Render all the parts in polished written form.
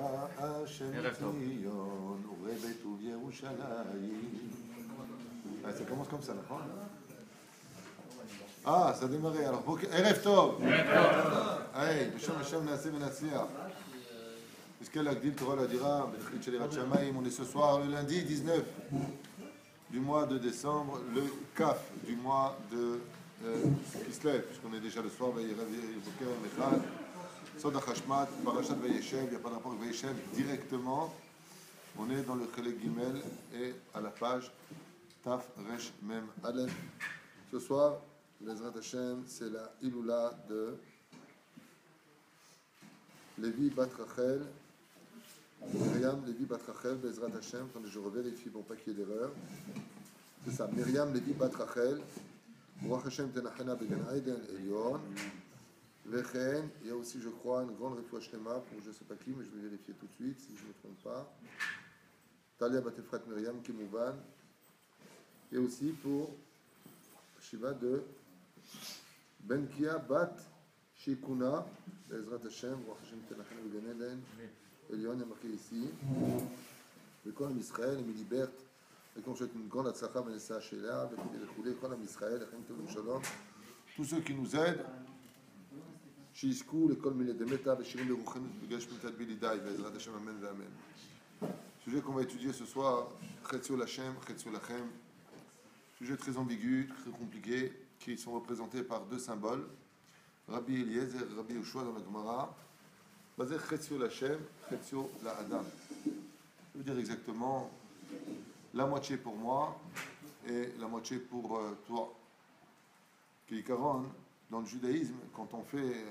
השם ציון ובטוב ירושלים. Ça commence comme ça, נכון? ça a démarré. Alors, ערב טוב. היי, בשם השם נעשה ונצליח. נזכה להגדיל תורה לאדירה בתכלית של יראת שמיים. On est ce soir le lundi 19 du mois de décembre, le Kaf du mois de Kislev, puisqu'on est déjà le soir, Sod HaChashmat, Parashat Vayeshev, il n'y a pas de rapport avec Vayeshev directement. On est dans le Chelek Gimel et à la page Taf Resh Mem Aleph. Ce soir, Bezrat Hashem, c'est la Iloula de Lévi Bat Rachel, Myriam Lévi Bat Rachel, Bezrat Hashem, quand je revérifie pour pas qu'il y ait d'erreur. C'est ça, Myriam Lévi Bat Rachel, Ruach Hashem Tenachena Began Aiden Elion. Vechen, il y a aussi, je crois, une grande réfoua shlema pour je ne sais pas qui, mais je vais vérifier tout de suite si je ne me trompe pas. Talia Batefrat Myriam Kimouvan. Et aussi pour Shiva de Benkia Bat Shikuna, Bezrat Hashem, Ruach Hashem Tenachena Began Aiden Elion, il y a marqué ici. Le Kol Israël, et Milibert, et qu'on souhaite une grande atzlacha, Vanessa Sheila, le Kol Israël, Echem Tovim Shalom, tous ceux qui nous aident. שיזכו לכל מיני דמתה ושירים ברוחנו בגלל שמיטת בילידאי בעזרת השם אמן ואמן. Sujet qu'on va étudier ce soir, Chetziol Hashem, Chetziol Lachem. Sujet très ambigu, très compliqué, qui sont représentés par deux symboles, Rabbi Eliezer et Rabbi Yoshua dans la Gemara. Basé Chetziol Hashem, Chetziol la Adam. Ça veut dire exactement la moitié pour moi et la moitié pour toi. Kikaron. Dans le judaïsme, quand on fait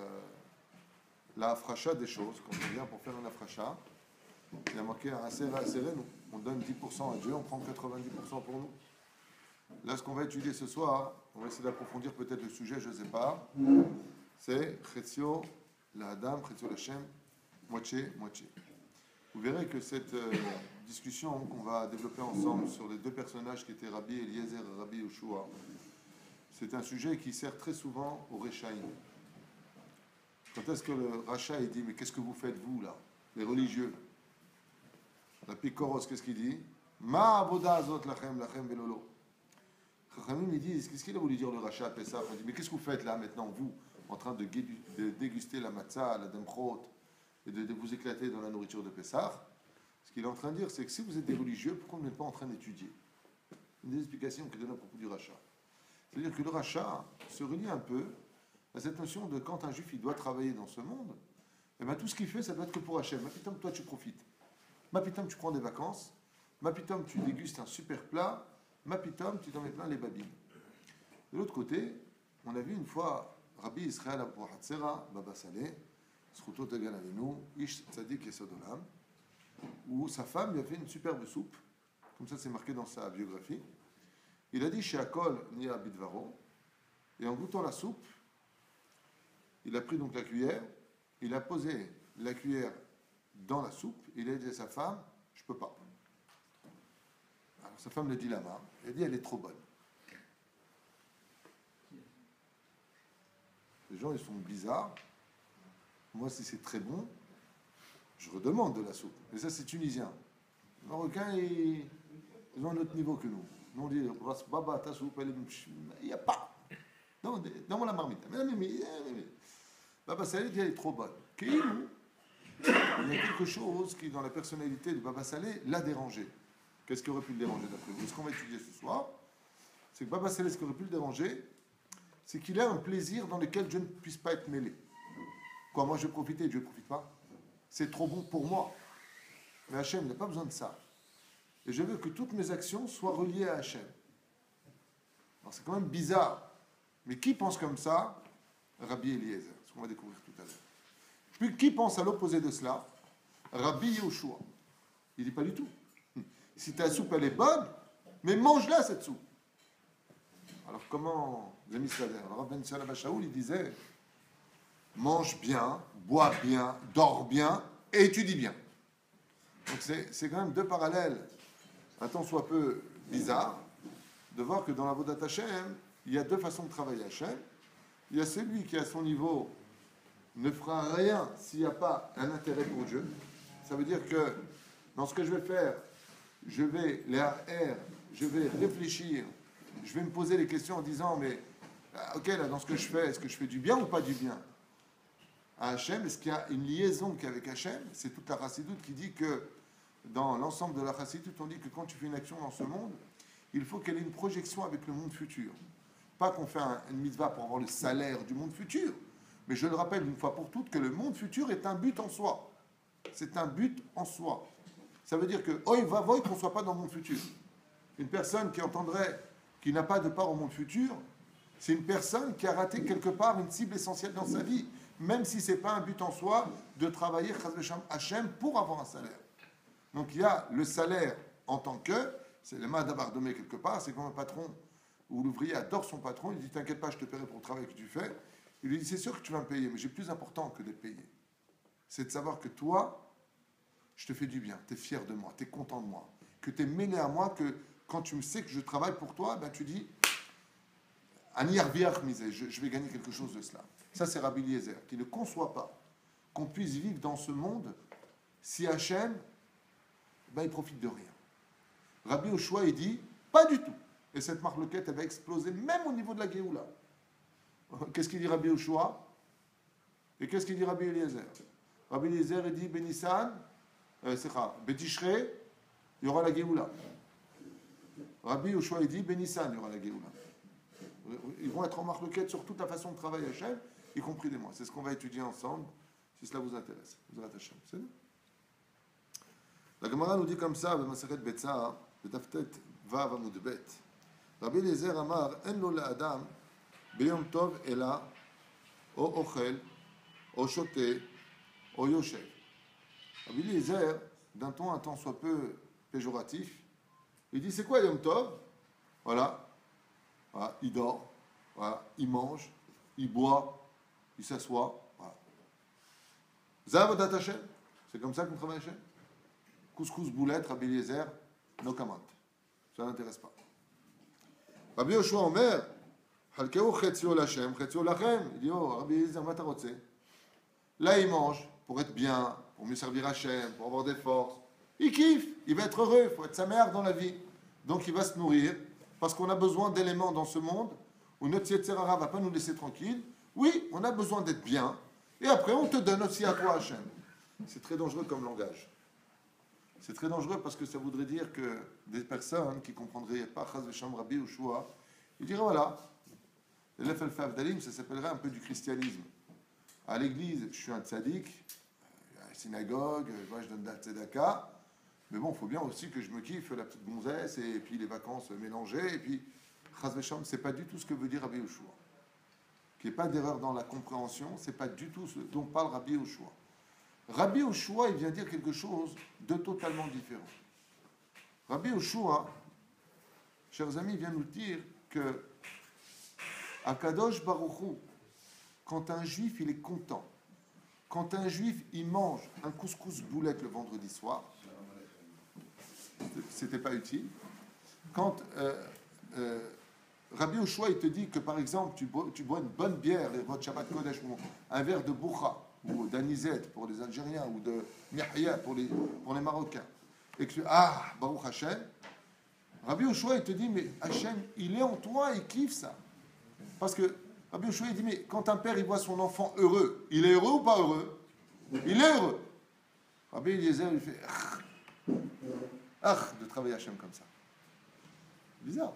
la afracha des choses, quand on vient pour faire un afracha, il y a marqué un serré-nous. On donne 10% à Dieu, on prend 90% pour nous. Là, ce qu'on va étudier ce soir, on va essayer d'approfondir peut-être le sujet, je ne sais pas, c'est Chetzio la Adam, Chetzio Hashem, moitié. Vous verrez que cette discussion qu'on va développer ensemble sur les deux personnages qui étaient Rabbi Eliezer et Rabbi Yoshua, c'est un sujet qui sert très souvent au Rechaïm. Quand est-ce que le Racha il dit, mais qu'est-ce que vous faites vous là, les religieux? La Pikoros, qu'est-ce qu'il dit? Ma avoda azot lachem velolo. Chachamim ils disent, qu'est-ce qu'il a voulu dire le Racha à Pessah? Il dit, mais qu'est-ce que vous faites là maintenant, vous, en train de déguster la matzah, la demchot, et de vous éclater dans la nourriture de Pessah? Ce qu'il est en train de dire, c'est que si vous êtes des religieux, pourquoi vous n'êtes pas en train d'étudier? Une des explications qu'il donne à propos du Racha. C'est-à-dire que le rachat se relie un peu à cette notion de quand un juif il doit travailler dans ce monde, et bien tout ce qu'il fait, ça doit être que pour Hachem. Mapitom, toi tu profites. Mapitom, tu prends des vacances. Mapitom, tu dégustes un super plat. Mapitom, tu t'en mets plein les babines. De l'autre côté, on a vu une fois Rabbi Israël Abu Hatzera, Baba Saleh, Zchuto Tegan Avinu, Ish Tzadik Yesod Olam, où sa femme lui a fait une superbe soupe, comme ça c'est marqué dans sa biographie. Il a dit chez Akol ni à Bidvaro, et en goûtant la soupe, il a pris donc la cuillère, il a posé la cuillère dans la soupe, il a dit à sa femme, je peux pas. Alors sa femme lui dit la main, elle a dit elle est trop bonne. Les gens ils sont bizarres. Moi si c'est très bon, je redemande de la soupe. Mais ça c'est tunisien. Les Marocains ils ont un autre niveau que nous. Nous on dit, Baba, ta soupe, il n'y a pas. Donne-moi la marmite. Baba Saleh dit, elle est trop bonne. Il y a quelque chose qui, dans la personnalité de Baba Saleh, l'a dérangé. Qu'est-ce qui aurait pu le déranger d'après vous? Ce qu'on va étudier ce soir, c'est que Baba Saleh, ce qui aurait pu le déranger, c'est qu'il a un plaisir dans lequel je ne puisse pas être mêlé. Quoi, moi je vais profiter, Dieu ne profite pas. C'est trop bon pour moi. Mais Hachem n'a pas besoin de ça. Et je veux que toutes mes actions soient reliées à Hachem. Alors c'est quand même bizarre. Mais qui pense comme ça? Rabbi Eliezer, ce qu'on va découvrir tout à l'heure. Puis qui pense à l'opposé de cela? Rabbi Yoshua. Il dit pas du tout. Si ta soupe elle est bonne, mais mange-la cette soupe. Alors comment les amis Slader? Alors Rabbi Salah Shaoul il disait mange bien, bois bien, dors bien et étudie bien. Donc c'est quand même deux parallèles un tant soit peu bizarre de voir que dans la Vodat Hashem, il y a deux façons de travailler Hashem. Il y a celui qui, à son niveau, ne fera rien s'il n'y a pas un intérêt pour Dieu. Ça veut dire que dans ce que je vais faire, je vais je vais réfléchir, je vais me poser des questions en disant, mais ok, là, dans ce que je fais, est-ce que je fais du bien ou pas du bien à Hachem? Est-ce qu'il y a une liaison qui est avec Hachem? C'est toute la chassidoute qui dit que, dans l'ensemble de la chassidoute, on dit que quand tu fais une action dans ce monde, il faut qu'elle ait une projection avec le monde futur. Pas qu'on fait une mitzvah pour avoir le salaire du monde futur, mais je le rappelle une fois pour toutes que le monde futur est un but en soi. C'est un but en soi. Ça veut dire que, oi va voy, qu'on ne soit pas dans le monde futur. Une personne qui entendrait, qui n'a pas de part au monde futur, c'est une personne qui a raté quelque part une cible essentielle dans sa vie, même si ce n'est pas un but en soi de travailler Hachem pour avoir un salaire. Donc il y a le salaire en tant que, c'est le mal d'abandonner quelque part, c'est comme un patron où l'ouvrier adore son patron, il dit t'inquiète pas, je te paierai pour le travail que tu fais. Il lui dit c'est sûr que tu vas me payer, mais j'ai plus important que de payer. C'est de savoir que toi, je te fais du bien, tu es fier de moi, tu es content de moi, que tu es mêlé à moi, que quand tu me sais que je travaille pour toi, ben tu dis je vais gagner quelque chose de cela. Ça, c'est Rabbi Eliezer, qui ne conçoit pas qu'on puisse vivre dans ce monde si Hachem, ben, il profite de rien. Rabbi Yoshua, il dit, pas du tout. Et cette marloquette, elle va exploser même au niveau de la Géoula. Qu'est-ce qu'il dit Rabbi Yoshua? Et qu'est-ce qu'il dit Rabbi Eliezer? Rabbi Eliezer, il dit, Benissan, Betishre, il y aura la Géoula. Rabbi Yoshua, il dit, Benissan, il y aura la Géoula. Ils vont être en marloquette sur toute la façon de travailler Hachem, y compris des mois. C'est ce qu'on va étudier ensemble, si cela vous intéresse. Vous êtes Hachem. C'est nous. La Gemara nous dit comme ça, dans Masechet Betsa, Betaftet Vav Amud Bet. Rabbi Eliezer Amar, En lo le'adam, beyom tov ela, o ochel, o shote, o yoshev. Rabbi Eliezer, d'un ton un temps soit peu péjoratif, il dit c'est quoi Yom Tov? Voilà. Voilà, il dort, voilà, il mange, il boit, il s'assoit. Voilà. Zavodat Hashem, c'est comme ça qu'on travaille Hashem. Couscous, boulette, Rabbi Eliezer, no comment. Ça n'intéresse pas. Rabbi Yoshua Omer, Halkeu Chetzio Lachem, Chetzio Lachem. Il dit, oh, Rabbi Eliezer, ma tarotse. Là, il mange pour être bien, pour mieux servir Hashem, pour avoir des forces. Il kiffe, il va être heureux, il faut être sa mère dans la vie. Donc, il va se nourrir. Parce qu'on a besoin d'éléments dans ce monde où notre Yetzer Hara ne va pas nous laisser tranquille. Oui, on a besoin d'être bien. Et après, on te donne aussi à toi, Hachem. C'est très dangereux comme langage. C'est très dangereux parce que ça voudrait dire que des personnes qui ne comprendraient pas Chaz Vesham Rabbi Yoshua, ils diraient voilà, l'Ef El-Faf Dalim, ça s'appellerait un peu du christianisme. À l'église, je suis un tzaddik, à la synagogue, je donne de la tzedaka. Mais bon, il faut bien aussi que je me kiffe la petite gonzesse et puis les vacances mélangées. Et puis, Chaz Vesham, ce n'est pas du tout ce que veut dire Rabbi Yoshua. Qu'il n'y ait pas d'erreur dans la compréhension, ce n'est pas du tout ce dont parle Rabbi Yoshua. Rabbi Yoshua, il vient dire quelque chose de totalement différent. Rabbi Yoshua, chers amis, vient nous dire que à Kadosh Baruch Hu, quand un juif, il est content, quand un juif, il mange un couscous boulette le vendredi soir, c'était pas utile. Quand Rabbi Yoshua, il te dit que par exemple, tu bois une bonne bière, votre Shabbat Kodesh, ou un verre de Boucha, ou d'Anisette pour les Algériens, ou de Mihya pour les Marocains, et que tu Baruch Hashem, Rabbi Yoshua, il te dit, mais Hashem, il est en toi, il kiffe ça. Parce que Rabbi Yoshua, il dit, mais quand un père, il voit son enfant heureux, il est heureux ou pas heureux? Il est heureux. Rabbi Eliezer, il fait de travailler Hachem comme ça. Bizarre.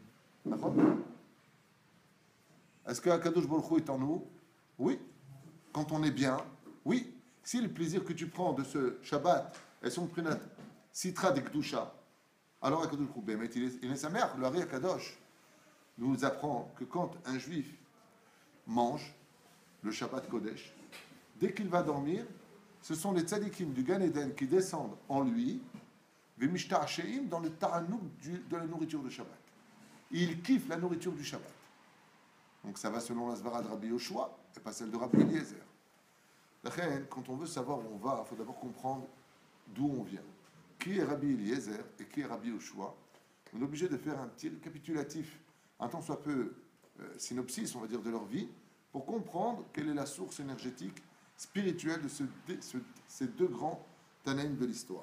Est-ce que Akadosh Baruch Hu est en nous? Oui. Quand on est bien, oui. Si le plaisir que tu prends de ce Shabbat est son prinat citra de Kedusha, alors Akadosh Baruch Hu, il est sa mère, le Hari Akadosh, nous apprend que quand un juif mange le Shabbat Kodesh, dès qu'il va dormir, ce sont les tzadikim du Gan Eden qui descendent en lui, dans le ta'anouk de la nourriture de Shabbat. Il kiffe la nourriture du Shabbat. Donc ça va selon la svara de Rabbi Yoshua et pas celle de Rabbi Eliezer. Quand on veut savoir où on va, il faut d'abord comprendre d'où on vient. Qui est Rabbi Eliezer et qui est Rabbi Yoshua? On est obligé de faire un petit récapitulatif, un tant soit peu synopsis, on va dire, de leur vie, pour comprendre quelle est la source énergétique, spirituelle de ces deux grands Tanaïm de l'histoire.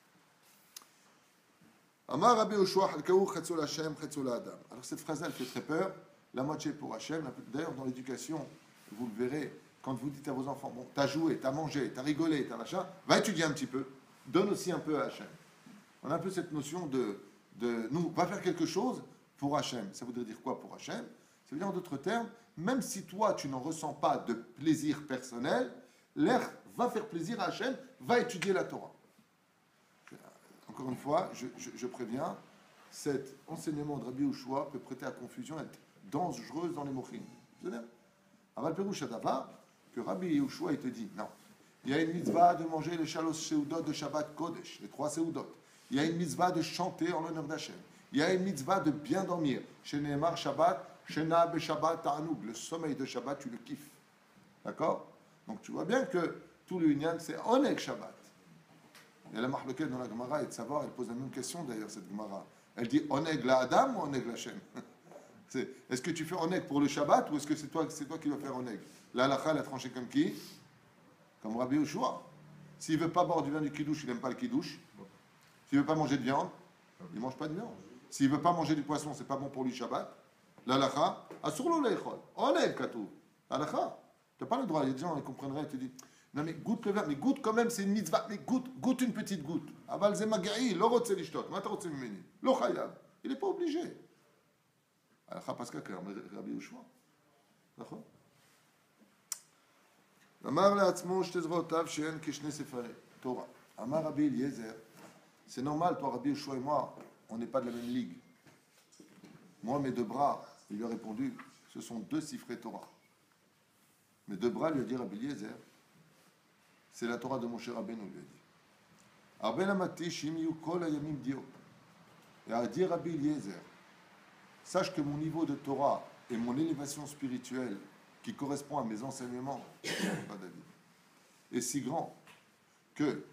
Amar Rabbi Yoshua Halkaou Chatzol Hashem Chatzol Adam. Alors cette phrase-là, elle fait très peur. La moitié pour Hashem. D'ailleurs, dans l'éducation, vous le verrez, quand vous dites à vos enfants, bon, t'as joué, t'as mangé, t'as rigolé, t'as machin, va étudier un petit peu. Donne aussi un peu à Hashem. On a un peu cette notion de nous, va faire quelque chose pour Hashem. Ça voudrait dire quoi pour Hashem? Ça veut dire en d'autres termes, même si toi, tu n'en ressens pas de plaisir personnel, l'air va faire plaisir à Hashem, va étudier la Torah. Encore une fois, je préviens, cet enseignement de Rabbi Yoshua peut prêter à confusion, être dangereuse dans les mochim. Aval Perouch Adava, que Rabbi Yoshua, il te dit, non, il y a une mitzvah de manger les shalosh seudot de Shabbat Kodesh, les 3 seudot. Il y a une mitzvah de chanter en l'honneur d'Hachem. Il y a une mitzvah de bien dormir. Chez Nehemar Shabbat, Shena be Shabbat Ta'anoug. Le sommeil de Shabbat, tu le kiffes. D'accord? Donc tu vois bien que tout le Inyan, c'est Oneg Shabbat. Il y a la marloquette dans la Gemara et de savoir, elle pose la même question d'ailleurs, cette Gemara. Elle dit Oneg la Adam ou Oneg la Shem? Est-ce que tu fais Oneg pour le Shabbat ou est-ce que c'est toi qui vas faire Oneg? La halakha, elle a tranché comme qui? Comme Rabbi Yoshua. S'il ne veut pas boire du vin du Kiddush, il n'aime pas le Kiddush. S'il ne veut pas manger de viande, il ne mange pas de viande. S'il ne veut pas manger du poisson, c'est pas bon pour lui Shabbat. L'halakha, asur lo leichol. Oneg katou. L'halakha. Tu n'as pas le droit. Les gens, ils comprendraient, ils te disent, non mais goûte le vin, mais goûte quand même, c'est une mitzvah, mais goûte une petite goutte. Aval ze magaï, lo rotse lishtot, ma ta rotse mimeni. Lo chayav. Il n'est pas obligé. Halakha paska comme Rabbi Yoshua. D'accord? Amar le'atzmo shte zvotav she'en keshne sefare Torah. Amar Rabbi Eliezer. C'est normal, toi, Rabbi Yoshua et moi, on n'est pas de la même ligue. Moi, mes 2 bras, il lui a répondu, ce sont 2 sifrei Torah. Mes 2 bras, lui a dit Rabbi Eliezer, c'est la Torah de Moshe Rabbeinu, lui a dit. Arben amati shimiyu kol hayamim dio. Et a dit Rabbi Eliezer, sache que mon niveau de Torah et mon élévation spirituelle, qui correspond à mes enseignements, pas David, est si grand que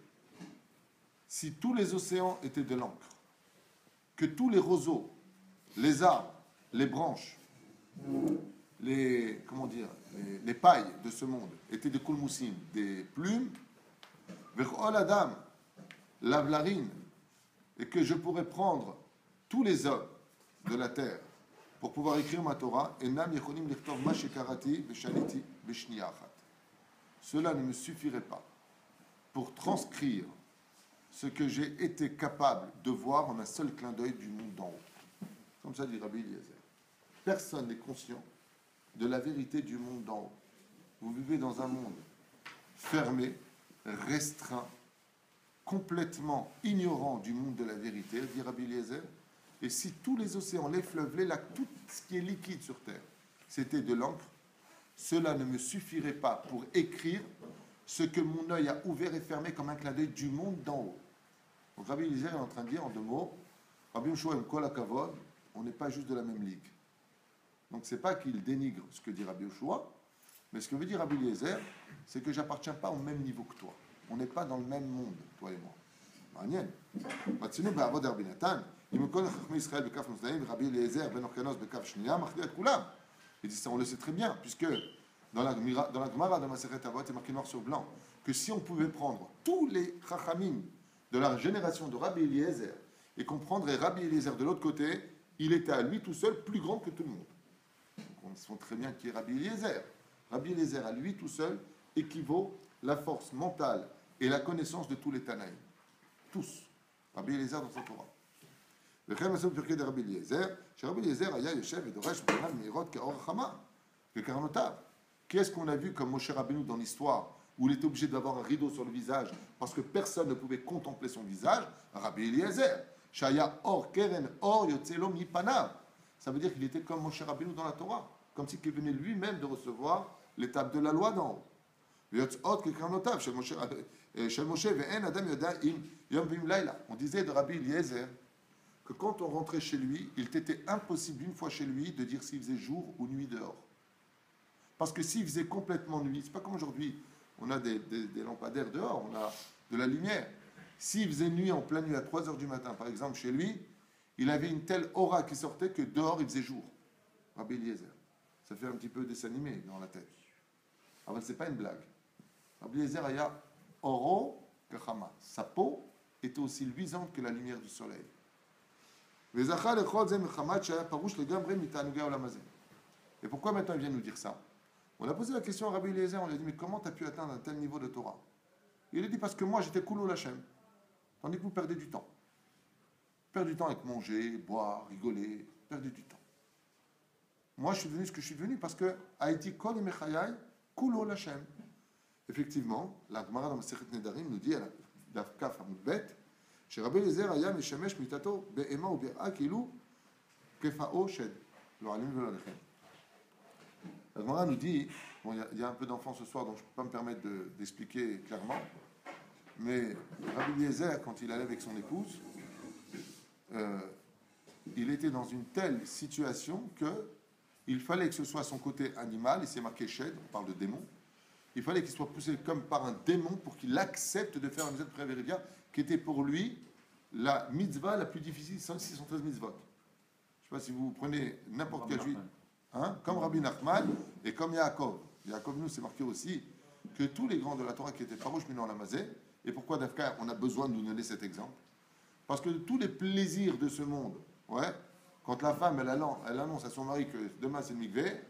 si tous les océans étaient de l'encre, que tous les roseaux, les arbres, les branches, les pailles de ce monde étaient des kulmoussim, des plumes, vechol adam, lavlarine, et que je pourrais prendre tous les hommes de la terre pour pouvoir écrire ma Torah, enam yechonim lechtov ma shekarati beshaliti beshniya achat. Cela ne me suffirait pas pour transcrire ce que j'ai été capable de voir en un seul clin d'œil du monde d'en haut. Comme ça dit Rabbi Eliezer. Personne n'est conscient de la vérité du monde d'en haut. Vous vivez dans un monde fermé, restreint, complètement ignorant du monde de la vérité, dit Rabbi Eliezer. Et si tous les océans, les fleuves, les lacs, tout ce qui est liquide sur Terre, c'était de l'encre, cela ne me suffirait pas pour écrire ce que mon œil a ouvert et fermé comme un clin d'œil du monde d'en haut. Donc Rabbi Eliezer est en train de dire en 2 mots, Rabbi Yoshua aime kol hakavod, on n'est pas juste de la même ligue. Donc c'est pas qu'il dénigre ce que dit Rabbi Yoshua, mais ce que veut dire Rabbi Eliezer, c'est que j'appartiens pas au même niveau que toi. On n'est pas dans le même monde, toi et moi. מעניין. רצינו בעבוד רבי נתן, אם כל חכמי ישראל בכף נוסדאים ורבי אליעזר בן אורקנוס בכף שנייה, מכריע את כולם. Il dit ça, on le sait très bien, puisque dans la Gemara de Masechet Avot, c'est marqué noir sur blanc, que si on pouvait prendre tous les chachamim de la génération de Rabbi Eliezer et qu'on prendrait Rabbi Eliezer de l'autre côté, il était à lui tout seul plus grand que tout le monde. Donc on sait très bien qui est Rabbi Eliezer. Rabbi Eliezer à lui tout seul équivaut la force mentale et la connaissance de tous les Tanaïm. Tous. Rabbi Eliezer dans sa Torah. וכן מסוים פרקי דרבי אליעזר, שרבי אליעזר היה יושב ודורש בפניו מאירות כאור החמה וקרנותיו. Qu'est-ce qu'on a vu comme Moshe Rabbeinu dans l'histoire, où il était obligé d'avoir un rideau sur le visage, parce que personne ne pouvait contempler son visage? Rabbi Eliezer, Shaya or keren or yotzelo mipanav. Ça veut dire qu'il était comme Moshe Rabbeinu dans la Torah, comme s'il venait lui-même de recevoir l'étape de la loi d'en haut. ויוצאות כקרנותיו של משה ואין אדם יודע אם יום ואם לילה. On disait de Rabbi Eliezer que quand on rentrait chez lui, il était impossible une fois chez lui de dire s'il faisait jour ou nuit dehors. Parce que s'il faisait complètement nuit, c'est pas comme aujourd'hui, on a des lampadaires dehors, on a de la lumière. S'il faisait nuit en pleine nuit à 3 heures du matin, par exemple, chez lui, il avait une telle aura qui sortait que dehors il faisait jour. Rabbi Eliezer. Ça fait un petit peu dessin animé dans la tête. Alors c'est pas une blague. Rabbi Eliezer aya oro Kachama. Sa peau était aussi luisante que la lumière du soleil. Et pourquoi maintenant il vient nous dire ça? On a posé la question à Rabbi Eliezer, on lui a dit, mais comment tu as pu atteindre un tel niveau de Torah? Il a dit, parce que moi j'étais cool au Lachem, tandis que vous perdez du temps. Perdez du temps avec manger, boire, rigoler, perdez du temps. Moi je suis devenu ce que je suis devenu parce que Haïti Kol Imechayai, cool au Lachem. Effectivement, la Gemara dans Masechet Nedarim nous dit à la Dafkaf Hamoudbet, chez Rabbi Eliezer Aya Meshamesh Mitato Be'ema ou Be'a Kilu Kefa'o Shed. La Gemara nous dit, bon, il y a un peu d'enfants ce soir, donc je ne peux pas me permettre d'expliquer clairement, mais Rabbi Eliezer, quand il allait avec son épouse, il était dans une telle situation qu'il fallait que ce soit son côté animal, ici c'est marqué Shed, on parle de démon, il fallait qu'il soit poussé comme par un démon pour qu'il accepte de faire la mitzvah de Prévérévia, qui était pour lui la mitzvah la plus difficile, 613 mitzvot. Je ne sais pas si vous prenez n'importe quel juif, comme Rabbi Nachman et comme Yaakov. Yaakov, nous, c'est marqué aussi que tous les grands de la Torah qui étaient farouches, mais non Lamazé. Et pourquoi Dafka, on a besoin de nous donner cet exemple? Parce que tous les plaisirs de ce monde, ouais, quand la femme, elle annonce à son mari que demain c'est le mikvé,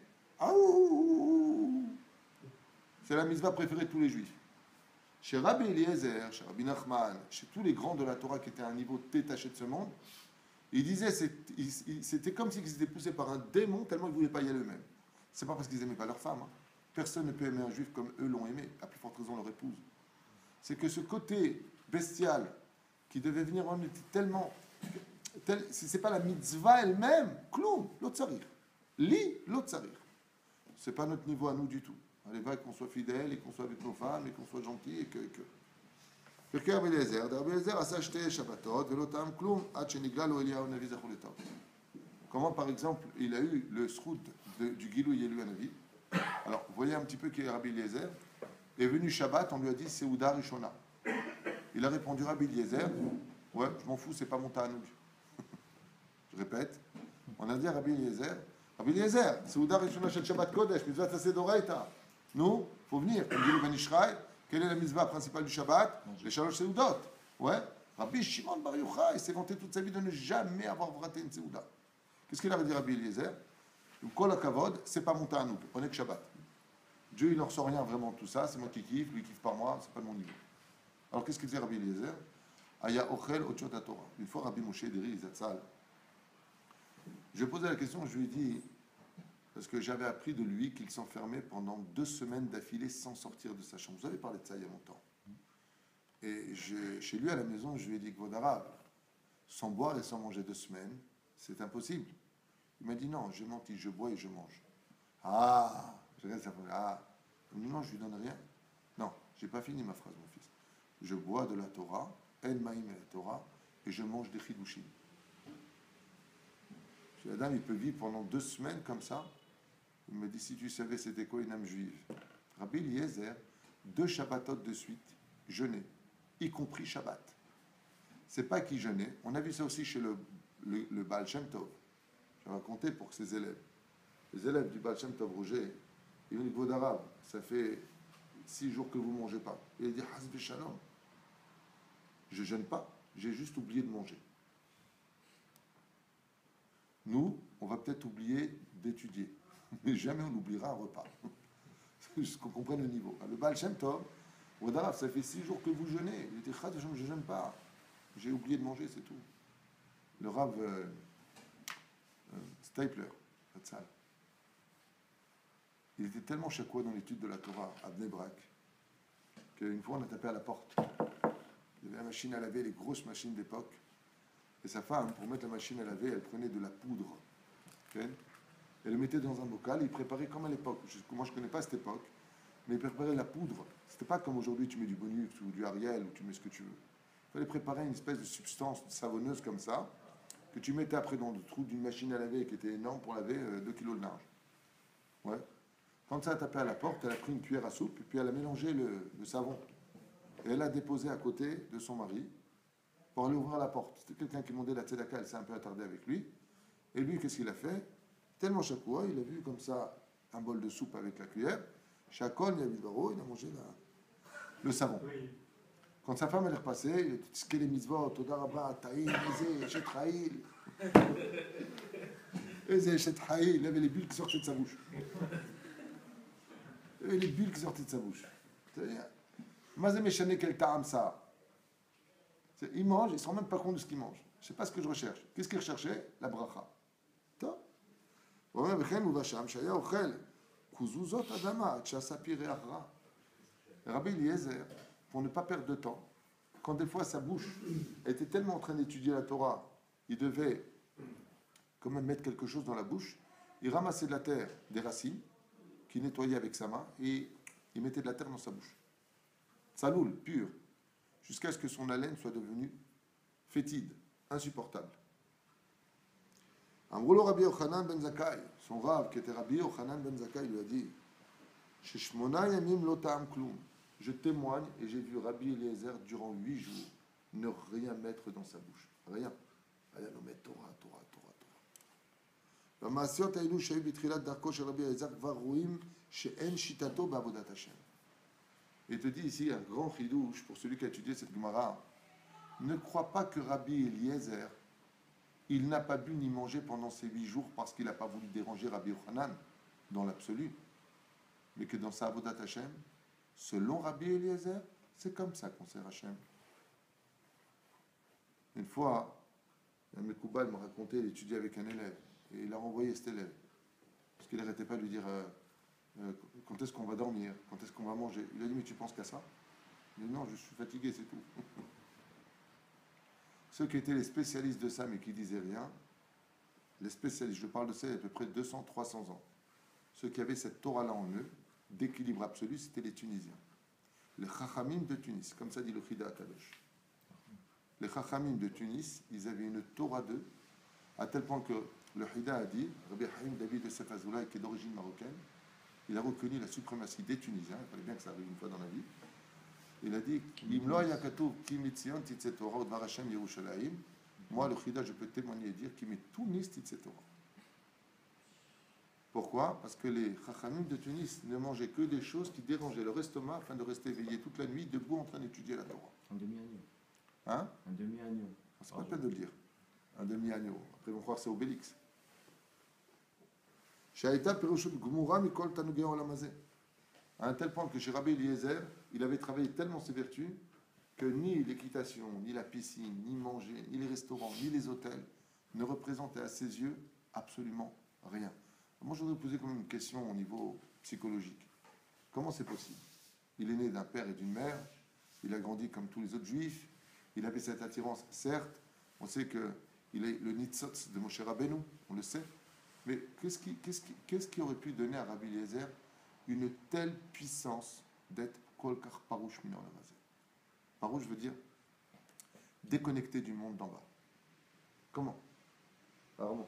c'est la mitzvah préférée de tous les juifs. Chez Rabbi Eliezer, chez Rabbi Nachman, chez tous les grands de la Torah qui étaient à un niveau détaché de ce monde, ils disaient c'était comme s'ils étaient poussés par un démon tellement ils ne voulaient pas y aller eux-mêmes. C'est pas parce qu'ils n'aimaient pas leur femme. Personne ne peut aimer un juif comme eux l'ont aimé, à plus forte raison leur épouse. C'est que ce côté bestial qui devait venir en était tellement... c'est pas la mitzvah elle-même, kloum, l'otzarir. Li, l'otzarir. C'est pas notre niveau à nous du tout. Allez, va qu'on soit fidèles et qu'on soit avec nos femmes et qu'on soit gentils et que. Rabbi Eliezer a s'acheté Shabbatot, velotam kloum, ad shenigla lo Eliyahu Navi zachor letov. Comment, par exemple, il a eu le srout du Gilou Yelu Hanavi. Alors, vous voyez un petit peu qui est Rabbi Eliezer. Est venu Shabbat, on lui a dit Seouda Rishona. Il a répondu Rabbi Eliezer, ouais, je m'en fous, c'est pas mon ta'anoug. Je répète, on a dit à Rabbi Eliezer, Seouda Rishona shel Shabbat Kodesh, mitzvah taseh doraita. Nous, il faut venir. Comme dit le Ben Ishraï, quelle est la mitzvah principale du Shabbat? Les Shalosh Seoudot. Ouais. Rabbi Shimon Bar Yochai s'est vanté toute sa vie de ne jamais avoir raté une Seouda. Qu'est-ce qu'il avait dit Rabbi Eliezer? Kol HaKavod, c'est pas mon ta'anoug, on est que Shabbat. Dieu, il n'en ressort rien vraiment de tout ça, c'est moi qui kiffe, lui kiffe pas moi, c'est pas de mon niveau. Alors qu'est-ce qu'il disait Rabbi Eliezer? Aya Ochel Otchot HaTorah. Une fois Rabbi Moshe Deri Zatzal, je lui ai posé la question, je lui ai dit, parce que j'avais appris de lui qu'il s'enfermait pendant 2 semaines d'affilée sans sortir de sa chambre. Vous avez parlé de ça il y a longtemps. Et chez lui à la maison, je lui ai dit, Kvodarav, sans boire et sans manger 2 semaines, c'est impossible. Il m'a dit, non, j'ai menti, je bois et je mange. Ah, je regarde ça. Ah, non, je lui donne rien. Non, j'ai pas fini ma phrase, mon fils. Je bois de la Torah, El Maïm et la Torah, et je mange des chidushim. La dame, il peut vivre pendant 2 semaines comme ça. Il me dit, si tu savais c'était quoi une âme juive. Rabbi Eliezer, 2 Shabbatot de suite, jeûnait, y compris Shabbat. C'est pas qu'il jeûnait. On a vu ça aussi chez le Baal Shem Tov. J'ai raconté pour ses élèves. Les élèves du Baal Shem Tov, Roger, ils ont dit, Kvodarav, ça fait 6 jours que vous ne mangez pas. Il a dit, Hasbe Shalom. Je jeûne pas, j'ai juste oublié de manger. Nous, on va peut-être oublier d'étudier, mais jamais on oubliera un repas. Juste qu'on comprenne le niveau. Le Baal Shem Tov, Kvodarav, ça fait 6 jours que vous jeûnez. Il dit, je ne jeûne pas. J'ai oublié de manger, c'est tout. Le Rav Stapler, il était tellement chakoua dans l'étude de la Torah à Bnei Brak qu'une fois on a tapé à la porte. Il y avait la machine à laver, les grosses machines d'époque. Et sa femme, pour mettre la machine à laver, elle prenait de la poudre. Okay? Elle le mettait dans un bocal, et il préparait comme à l'époque. Moi, je ne connais pas cette époque, mais il préparait la poudre. C'était pas comme aujourd'hui, tu mets du Bonux ou du Ariel, ou tu mets ce que tu veux. Il fallait préparer une espèce de substance savonneuse comme ça, que tu mettais après dans le trou d'une machine à laver qui était énorme pour laver 2 kilos de linge. Ouais. Quand ça a tapé à la porte, elle a pris une cuillère à soupe, et puis elle a mélangé le savon. Et elle a déposé à côté de son mari, pour aller ouvrir la porte. C'était quelqu'un qui demandait la tzedaka, elle s'est un peu attardée avec lui. Et lui, qu'est-ce qu'il a fait? Tellement chakoua, il a vu comme ça un bol de soupe avec la cuillère. Chacun, il a mangé le savon. Oui. Quand sa femme elle est repassée, il a dit ce qu'est les mitzvot, Toda Rabba, Taïl, Chet Haïl. Chet Haïl, il avait les bulles qui sortaient de sa bouche. Il avait les bulles qui sortaient de sa bouche. C'est-à-dire, Mazem Eshane quel ta'am ça. Il mange, il ne se rend même pas compte de ce qu'il mange. Je ne sais pas ce que je recherche. Qu'est-ce qu'il recherchait? La bracha. Top. Rabbi Eliezer, pour ne pas perdre de temps, quand des fois sa bouche était tellement en train d'étudier la Torah, il devait quand même mettre quelque chose dans la bouche, il ramassait de la terre, des racines, qu'il nettoyait avec sa main, et il mettait de la terre dans sa bouche. Saloul, pur, jusqu'à ce que son haleine soit devenue fétide, insupportable. Amroulo Rabbi Yochanan ben Zakkai, son rave qui était Rabbi Yochanan ben Zakkai, lui a dit Sheshmona yamim lo ta'am klum. Je témoigne et j'ai vu Rabbi Eliezer durant 8 jours ne rien mettre dans sa bouche. Rien. Rien ne mettre Torah, Torah, Torah, Torah. V'ma'asiot ha'ilu she'ayu b'tchilat darko shel Rabbi Eliezer kvar roim she'en shitato ba'avodat Hashem. Il te dit ici un grand chidouche pour celui qui a étudié cette Gemara. Ne crois pas que Rabbi Eliezer, il n'a pas bu ni mangé pendant ces 8 jours parce qu'il n'a pas voulu déranger Rabbi Yochanan dans l'absolu, mais que dans sa avodat Hashem, selon Rabbi Eliezer, c'est comme ça qu'on sert Hashem. Une fois, un Mekoubal m'a raconté, il étudiait avec un élève, et il a renvoyé cet élève, parce qu'il n'arrêtait pas de lui dire quand est-ce qu'on va dormir, quand est-ce qu'on va manger. Il a dit mais tu penses qu'à ça? Il a dit non, je suis fatigué, c'est tout. Ceux qui étaient les spécialistes de ça mais qui disaient rien, les spécialistes, je parle de ça il y a à peu près 200-300 ans, ceux qui avaient cette Torah-là en eux, d'équilibre absolu, c'était les Tunisiens. Les Chachamim de Tunis, comme ça dit le Chida Kadosh. Les Chachamim de Tunis, ils avaient une Torah d'eux, à tel point que le Chida a dit, Rabbi Haïm David de Sefazoula, qui est d'origine marocaine, il a reconnu la suprématie des Tunisiens, il fallait bien que ça arrive une fois dans la vie. Il a dit, moi le Chida, je peux témoigner et dire qu'il met Tunis Titse Torah. Pourquoi? Parce que les Chachamim de Tunis ne mangeaient que des choses qui dérangeaient leur estomac afin de rester éveillé toute la nuit, debout en train d'étudier la Torah. Un demi-agneau. Hein? Un demi-agneau. C'est pas la peine de le dire. Un demi-agneau. Après, ils vont croire que c'est Obélix. À un tel point que chez Rabbi Eliezer, il avait travaillé tellement ses vertus que ni l'équitation, ni la piscine, ni manger, ni les restaurants, ni les hôtels ne représentaient à ses yeux absolument rien. Moi, je voudrais poser quand même une question au niveau psychologique. Comment c'est possible? Il est né d'un père et d'une mère, il a grandi comme tous les autres juifs, il avait cette attirance, certes, on sait qu'il est le Nitzotz de Moshe Rabbeinu, on le sait, mais qu'est-ce qui aurait pu donner à Rabbi Eliezer une telle puissance d'être Kolkar Parouche Minor Lamazé? Parouche veut dire déconnecté du monde d'en bas. Comment? Vraiment.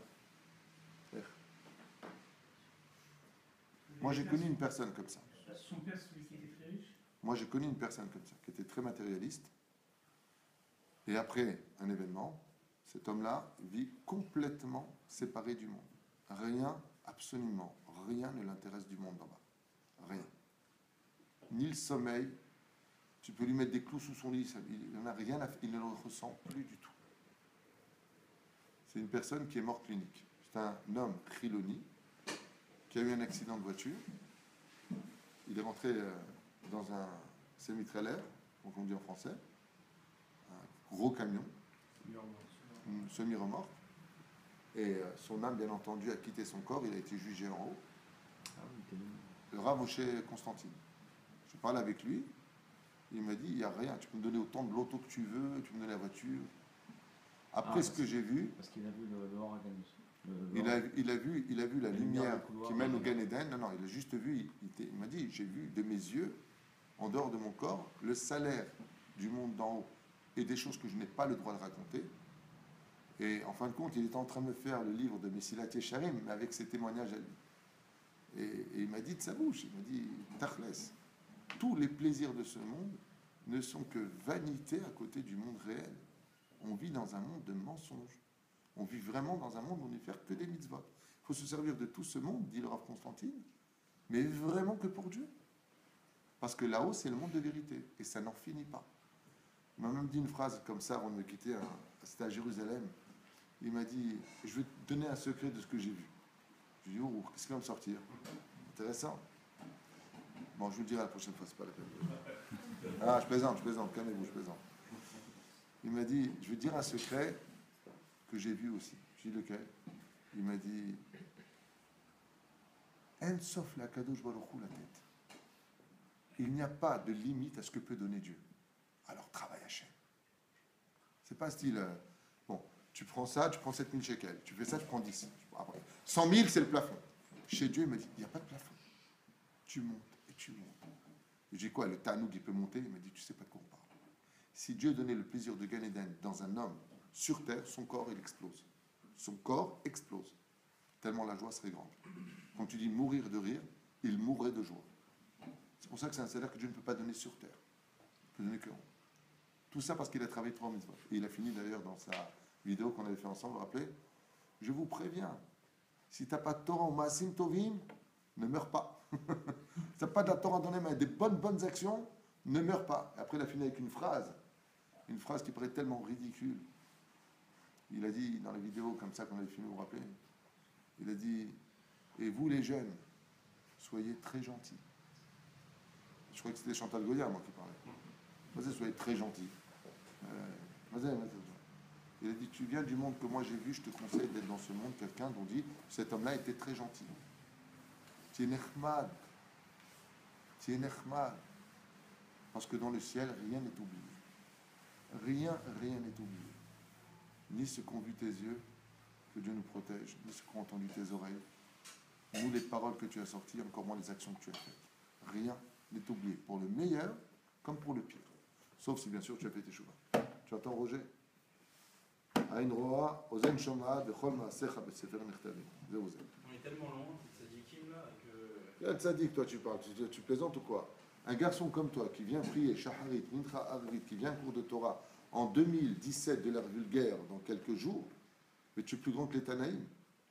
Moi, j'ai connu une personne comme ça. Son père, celui qui était très riche. Moi, j'ai connu une personne comme ça, qui était très matérialiste. Et après un événement, cet homme-là vit complètement séparé du monde. Rien, absolument rien ne l'intéresse du monde d'en bas. Rien. Ni le sommeil. Tu peux lui mettre des clous sous son lit, il n'en a rien à faire, il ne le ressent plus du tout. C'est une personne qui est morte clinique. C'est un homme chiloni qui a eu un accident de voiture. Il est rentré dans un semi-trailer, donc on dit en français, un gros camion, une semi-remorque, et son âme, bien entendu, a quitté son corps, il a été jugé en haut. Le Rav Moshe Constantine. Je parle avec lui, il m'a dit, il n'y a rien, tu peux me donner autant de l'auto que tu veux, tu peux me donner la voiture. Après ce que j'ai vu... Parce qu'il a vu le Horaganus. Il a vu la lumière qui mène au Gan Eden. Non, il a juste vu, il m'a dit, j'ai vu de mes yeux, en dehors de mon corps, le salaire du monde d'en haut et des choses que je n'ai pas le droit de raconter. Et en fin de compte, il était en train de me faire le livre de Messilat Yesharim, mais avec ses témoignages à lui. Et il m'a dit de sa bouche, il m'a dit, Tachles, tous les plaisirs de ce monde ne sont que vanité à côté du monde réel. On vit dans un monde de mensonges. On vit vraiment dans un monde où on ne fait que des mitzvot. Il faut se servir de tout ce monde, dit le Rav Constantine, mais vraiment que pour Dieu. Parce que là-haut, c'est le monde de vérité, et ça n'en finit pas. Il m'a même dit une phrase comme ça avant de me quitter. C'était à Jérusalem. Il m'a dit, je vais te donner un secret de ce que j'ai vu. Je lui ai dit, oh, qu'est-ce qui va me sortir? Intéressant. Bon, je vous le dirai la prochaine fois, c'est pas la peine. Ah, je plaisante, calmez-vous, je plaisante. Il m'a dit, je vais te dire un secret que j'ai vu aussi. Je lui ai dit, lequel? Il m'a dit, En sauf la Kadosh Baruch Hu la tête. Il n'y a pas de limite à ce que peut donner Dieu. Alors travaille Hachem. C'est pas style, bon, tu prends ça, tu prends 7000 shekels. Tu fais ça, tu prends 10. Après, 100 000, c'est le plafond. Chez Dieu, il m'a dit, il n'y a pas de plafond. Tu montes et tu montes. Et j'ai dit quoi, le Tanoug, il peut monter? Il m'a dit, tu sais pas de quoi on parle. Si Dieu donnait le plaisir de Gan Eden dans un homme sur terre, son corps, il explose. Son corps explose. Tellement la joie serait grande. Quand tu dis mourir de rire, il mourrait de joie. C'est pour ça que c'est un salaire que Dieu ne peut pas donner sur terre. Il peut donner que en haut. Tout ça parce qu'il a travaillé 3 mitzvot. Et il a fini d'ailleurs dans sa vidéo qu'on avait fait ensemble, vous vous rappelez? Je vous préviens, si tu n'as pas de Torah ou Maasim Tovim, ne meurs pas. Si tu n'as pas de la Torah dans les mains, des bonnes actions, ne meurs pas. Et après, il a fini avec une phrase qui paraît tellement ridicule. Il a dit dans la vidéo comme ça qu'on avait filmé, vous vous rappelez? Il a dit, et vous les jeunes, soyez très gentils. Je croyais que c'était Chantal Goya, moi, qui parlait. Vas-y, soyez très gentils. Vas-y. Il a dit, tu viens du monde que moi j'ai vu, je te conseille d'être dans ce monde. Quelqu'un dont dit, cet homme-là était très gentil. Tu es nechmad. Parce que dans le ciel, rien n'est oublié. Rien n'est oublié. Ni ce qu'ont vu tes yeux, que Dieu nous protège, ni ce qu'ont entendu tes oreilles, ni les paroles que tu as sorties, encore moins les actions que tu as faites. Rien n'est oublié, pour le meilleur comme pour le pire. Sauf si bien sûr tu as fait tes chouvas. Tu attends Roger? Aïn roa, ozen shomra, bechol maasecha besefer nechtavim. On est tellement loin, tzadikim là, que... Quel tzadik, toi tu parles? Tu plaisantes ou quoi? Un garçon comme toi qui vient prier Shaharit, Mincha Arvit, qui vient cours de Torah en 2017 de l'ère vulgaire dans quelques jours, mais tu es plus grand que les Tanaïm.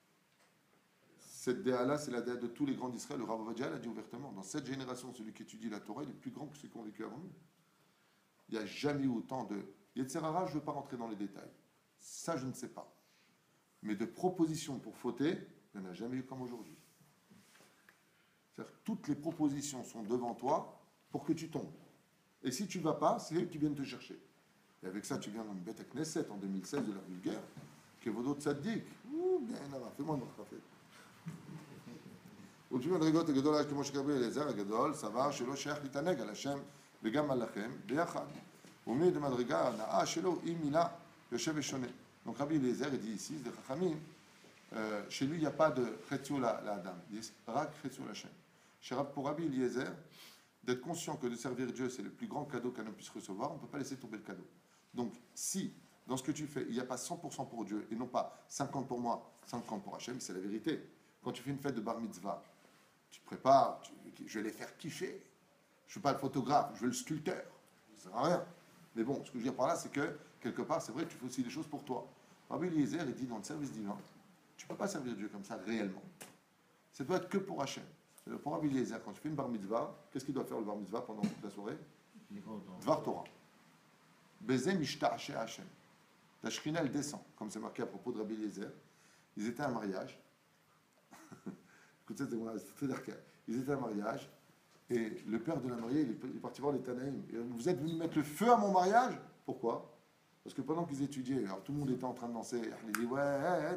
Cette déa-là, c'est la déa de tous les grands d'Israël. Le Rav Ovadia l'a dit ouvertement. Dans cette génération, celui qui étudie la Torah, il est plus grand que ceux qui ont vécu avant nous. Il n'y a jamais eu autant de... Yetzer hara, je ne veux pas rentrer dans les détails. Ça, je ne sais pas. Mais de propositions pour fauter, il n'y en a jamais eu comme aujourd'hui. C'est-à-dire que toutes les propositions sont devant toi pour que tu tombes. Et si tu ne vas pas, c'est eux qui viennent te chercher. Et avec ça, tu viens dans une bête à Knesset en 2016 de la vulgaire, Kevodo Tzaddik. Bien, fais-moi une marque. ולפי מדרגות הגדול, כמו שקבל אליעזר הגדול, סבר שלא שייך להתענג על השם וגם עליכם ביחד. ומי מדרגה הנאה שלו היא מילה יושב ושונה. Donc Rabbi Eliezer dit ici, des Chachamim, chez lui il n'y a pas de Chetziou l'Adam, il y a Rak Chetziou l'Hachem. Pour Rabbi Eliezer, d'être conscient que de servir Dieu c'est le plus grand cadeau qu'un homme puisse recevoir, on ne peut pas laisser tomber le cadeau. Donc si dans ce que tu fais il n'y a pas 100% pour Dieu et non pas 50 pour moi, 50 pour Hachem, c'est la vérité. Quand tu fais une fête de bar mitzvah, tu te prépares, je vais les faire kiffer. Je ne veux pas le photographe, je veux le sculpteur. Ça ne sert à rien. Mais bon, ce que je veux dire par là, c'est que, quelque part, c'est vrai que tu fais aussi des choses pour toi. Rabbi Eliezer, il dit dans le service divin, tu ne peux pas servir Dieu comme ça réellement. Ça doit être que pour Hachem. Pour Rabbi Eliezer, quand tu fais une bar mitzvah, qu'est-ce qu'il doit faire le bar mitzvah pendant toute la soirée? Dvar Torah. Bezem ishta'ashe Hachem. La Shrina, elle descend, comme c'est marqué à propos de Rabbi Eliezer. Ils étaient à un mariage. Écoutez, c'est très dark. Ils étaient à un mariage et le père de la mariée, il est parti voir les Tanaïm. Vous êtes venu mettre le feu à mon mariage? Pourquoi? Parce que pendant qu'ils étudiaient, alors tout le monde était en train de danser. Il dit ouais,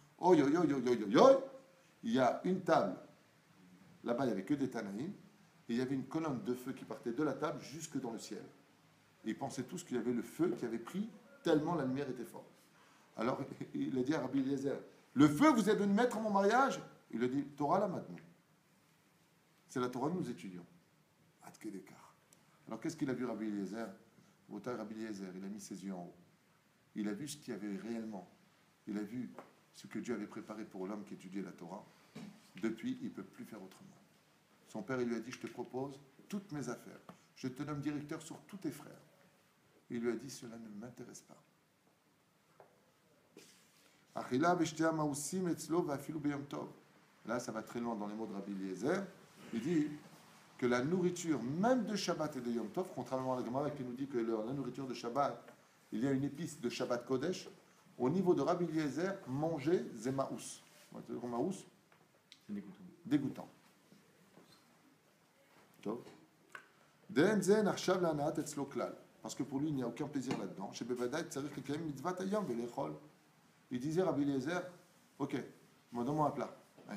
il y a une table. Là-bas, il n'y avait que des Tanaïm. Et il y avait une colonne de feu qui partait de la table jusque dans le ciel. Et ils pensaient tous qu'il y avait le feu qui avait pris tellement la lumière était forte. Alors, il a dit à Rabbi Eliezer, le feu, vous êtes venu mettre à mon mariage? Il a dit, Torah là maintenant. C'est la Torah que nous étudions. Alors qu'est-ce qu'il a vu Rabbi Eliezer? Rabbi Eliezer, il a mis ses yeux en haut. Il a vu ce qu'il y avait réellement. Il a vu ce que Dieu avait préparé pour l'homme qui étudiait la Torah. Depuis, il ne peut plus faire autrement. Son père, il lui a dit, je te propose toutes mes affaires. Je te nomme directeur sur tous tes frères. Il lui a dit, cela ne m'intéresse pas. Là, ça va très loin dans les mots de Rabbi Eliezer. Il dit que la nourriture, même de Shabbat et de Yom Tov, contrairement à la Gemara qui nous dit que la nourriture de Shabbat, il y a une épice de Shabbat Kodesh, au niveau de Rabbi Eliezer, manger Zemaous. Maous, C'est dégoûtant. dégoûtant. Tov. De'en ze nachshav la'anat etzlo klal. Parce que pour lui, il n'y a aucun plaisir là-dedans. Chez Bevadaï, tzarich lekayem mitzvat hayom velechol. Il disait Rabbi Eliezer, ok, donne-moi un plat. Allez.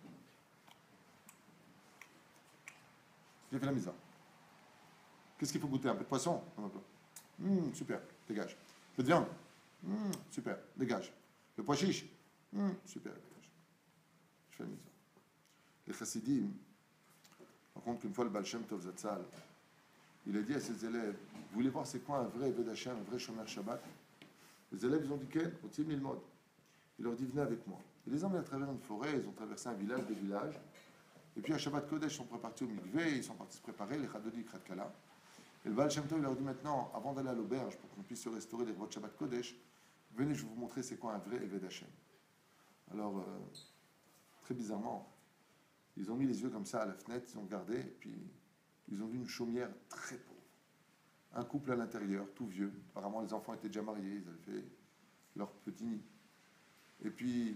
J'ai fait la mitzvah. Qu'est-ce qu'il faut goûter? Un peu de poisson? Super, dégage. Un peu de viande? Super, dégage. Le pois chiche? Super, dégage. Je fais la mitzvah. Les chassidim, par contre, qu'une fois le Baal Shem Tov Zatzal, il a dit à ses élèves, vous voulez voir c'est quoi un vrai Eved Hashem, un vrai Shomer Shabbat? Les élèves, ils ont dit, Ken, au Tzim Lilmod. Il leur dit, venez avec moi. Il les emmène à travers une forêt, ils ont traversé un village, des villages. Et puis à Shabbat Kodesh, ils sont partis au mikvé, ils sont partis se préparer, les Chadodi, Khat Kala. Et le Baal Shem Tov, il leur dit maintenant, avant d'aller à l'auberge, pour qu'on puisse se restaurer les rois de Shabbat Kodesh, venez, je vais vous montrer c'est quoi un vrai Eved Hashem. Alors, très bizarrement, ils ont mis les yeux comme ça à la fenêtre, ils ont regardé, et puis ils ont vu une chaumière très pauvre. Un couple à l'intérieur, tout vieux. Apparemment, les enfants étaient déjà mariés, ils avaient fait leur petit nid. Et puis,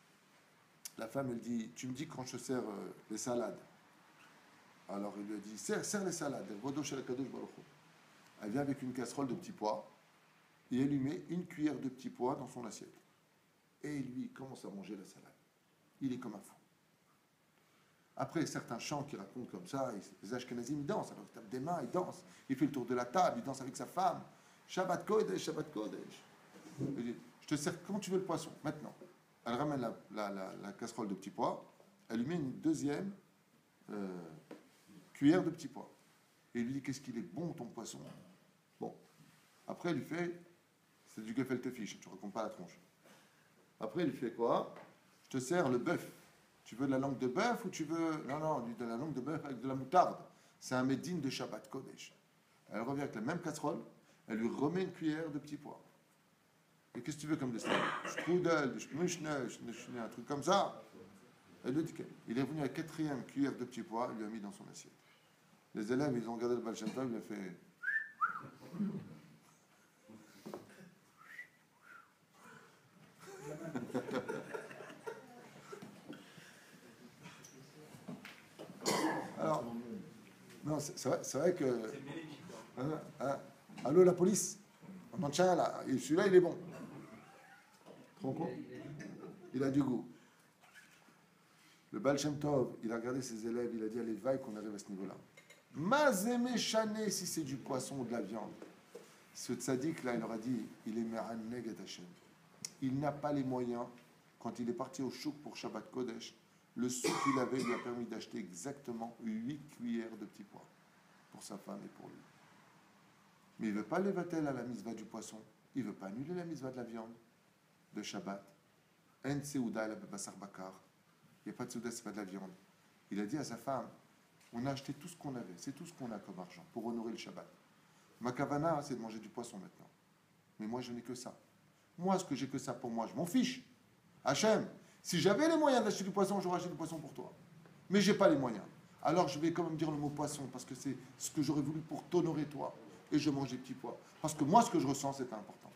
la femme, elle dit, tu me dis quand je te sers les salades. Alors, il lui a dit, serre les salades. Elle vient avec une casserole de petits pois, et elle lui met une cuillère de petits pois dans son assiette. Et lui, il commence à manger la salade. Il est comme un fou. Après, certains chants qui racontent comme ça, les Ashkenazim, ils dansent, alors ils tapent des mains, ils dansent. Il fait le tour de la table, il danse avec sa femme. Shabbat Kodesh, Shabbat Kodesh. Il dit, je te sers comment tu veux le poisson, maintenant. Elle ramène la casserole de petits pois, elle lui met une deuxième cuillère de petits pois. Et il lui dit, qu'est-ce qu'il est bon ton poisson. Bon. Après, elle lui fait, c'est du gefilte fish, tu ne racontes pas la tronche. Après, il lui fait quoi? Je te sers le bœuf. Tu veux de la langue de bœuf ou tu veux... Non, de la langue de bœuf avec de la moutarde. C'est un médine de Shabbat Kodesh. Elle revient avec la même casserole, elle lui remet une cuillère de petits pois. Et qu'est-ce que tu veux comme dessert? Strudel, un truc comme ça. Elle lui dit qu'il est revenu à la quatrième cuillère de petits pois, il lui a mis dans son assiette. Les élèves, ils ont regardé le Baal Shem Tov, il a fait... Alors, non, c'est vrai que... C'est bénéfique, quoi. Allô, la police? Tiens, là, et celui-là, il est bon. Trop con. Il a du goût. Le Baal Shem Tov, il a regardé ses élèves, il a dit, allez, vaille qu'on arrive à ce niveau-là. Mazemé chané, si c'est du poisson ou de la viande. Ce tzaddik, là, il leur a dit, il est me'aneg et Hashem. Il n'a pas les moyens, quand il est parti au chouk pour Shabbat Kodesh, le sou qu'il avait lui a permis d'acheter exactement 8 cuillères de petits pois pour sa femme et pour lui. Mais il ne veut pas levatel à la misva du poisson. Il ne veut pas annuler la misva de la viande, de Shabbat. En seouda la basar bakar. Il n'y a pas de seouda, ce n'est pas de la viande. Il a dit à sa femme, on a acheté tout ce qu'on avait, c'est tout ce qu'on a comme argent pour honorer le Shabbat. Ma kavana, c'est de manger du poisson maintenant. Mais moi, je n'ai que ça. Moi, ce que j'ai que ça pour moi, je m'en fiche. Hachem, si j'avais les moyens d'acheter du poisson, j'aurais acheté du poisson pour toi. Mais je n'ai pas les moyens. Alors je vais quand même dire le mot poisson, parce que c'est ce que j'aurais voulu pour t'honorer toi. Et je mange des petits pois. Parce que moi, ce que je ressens, c'est pas important.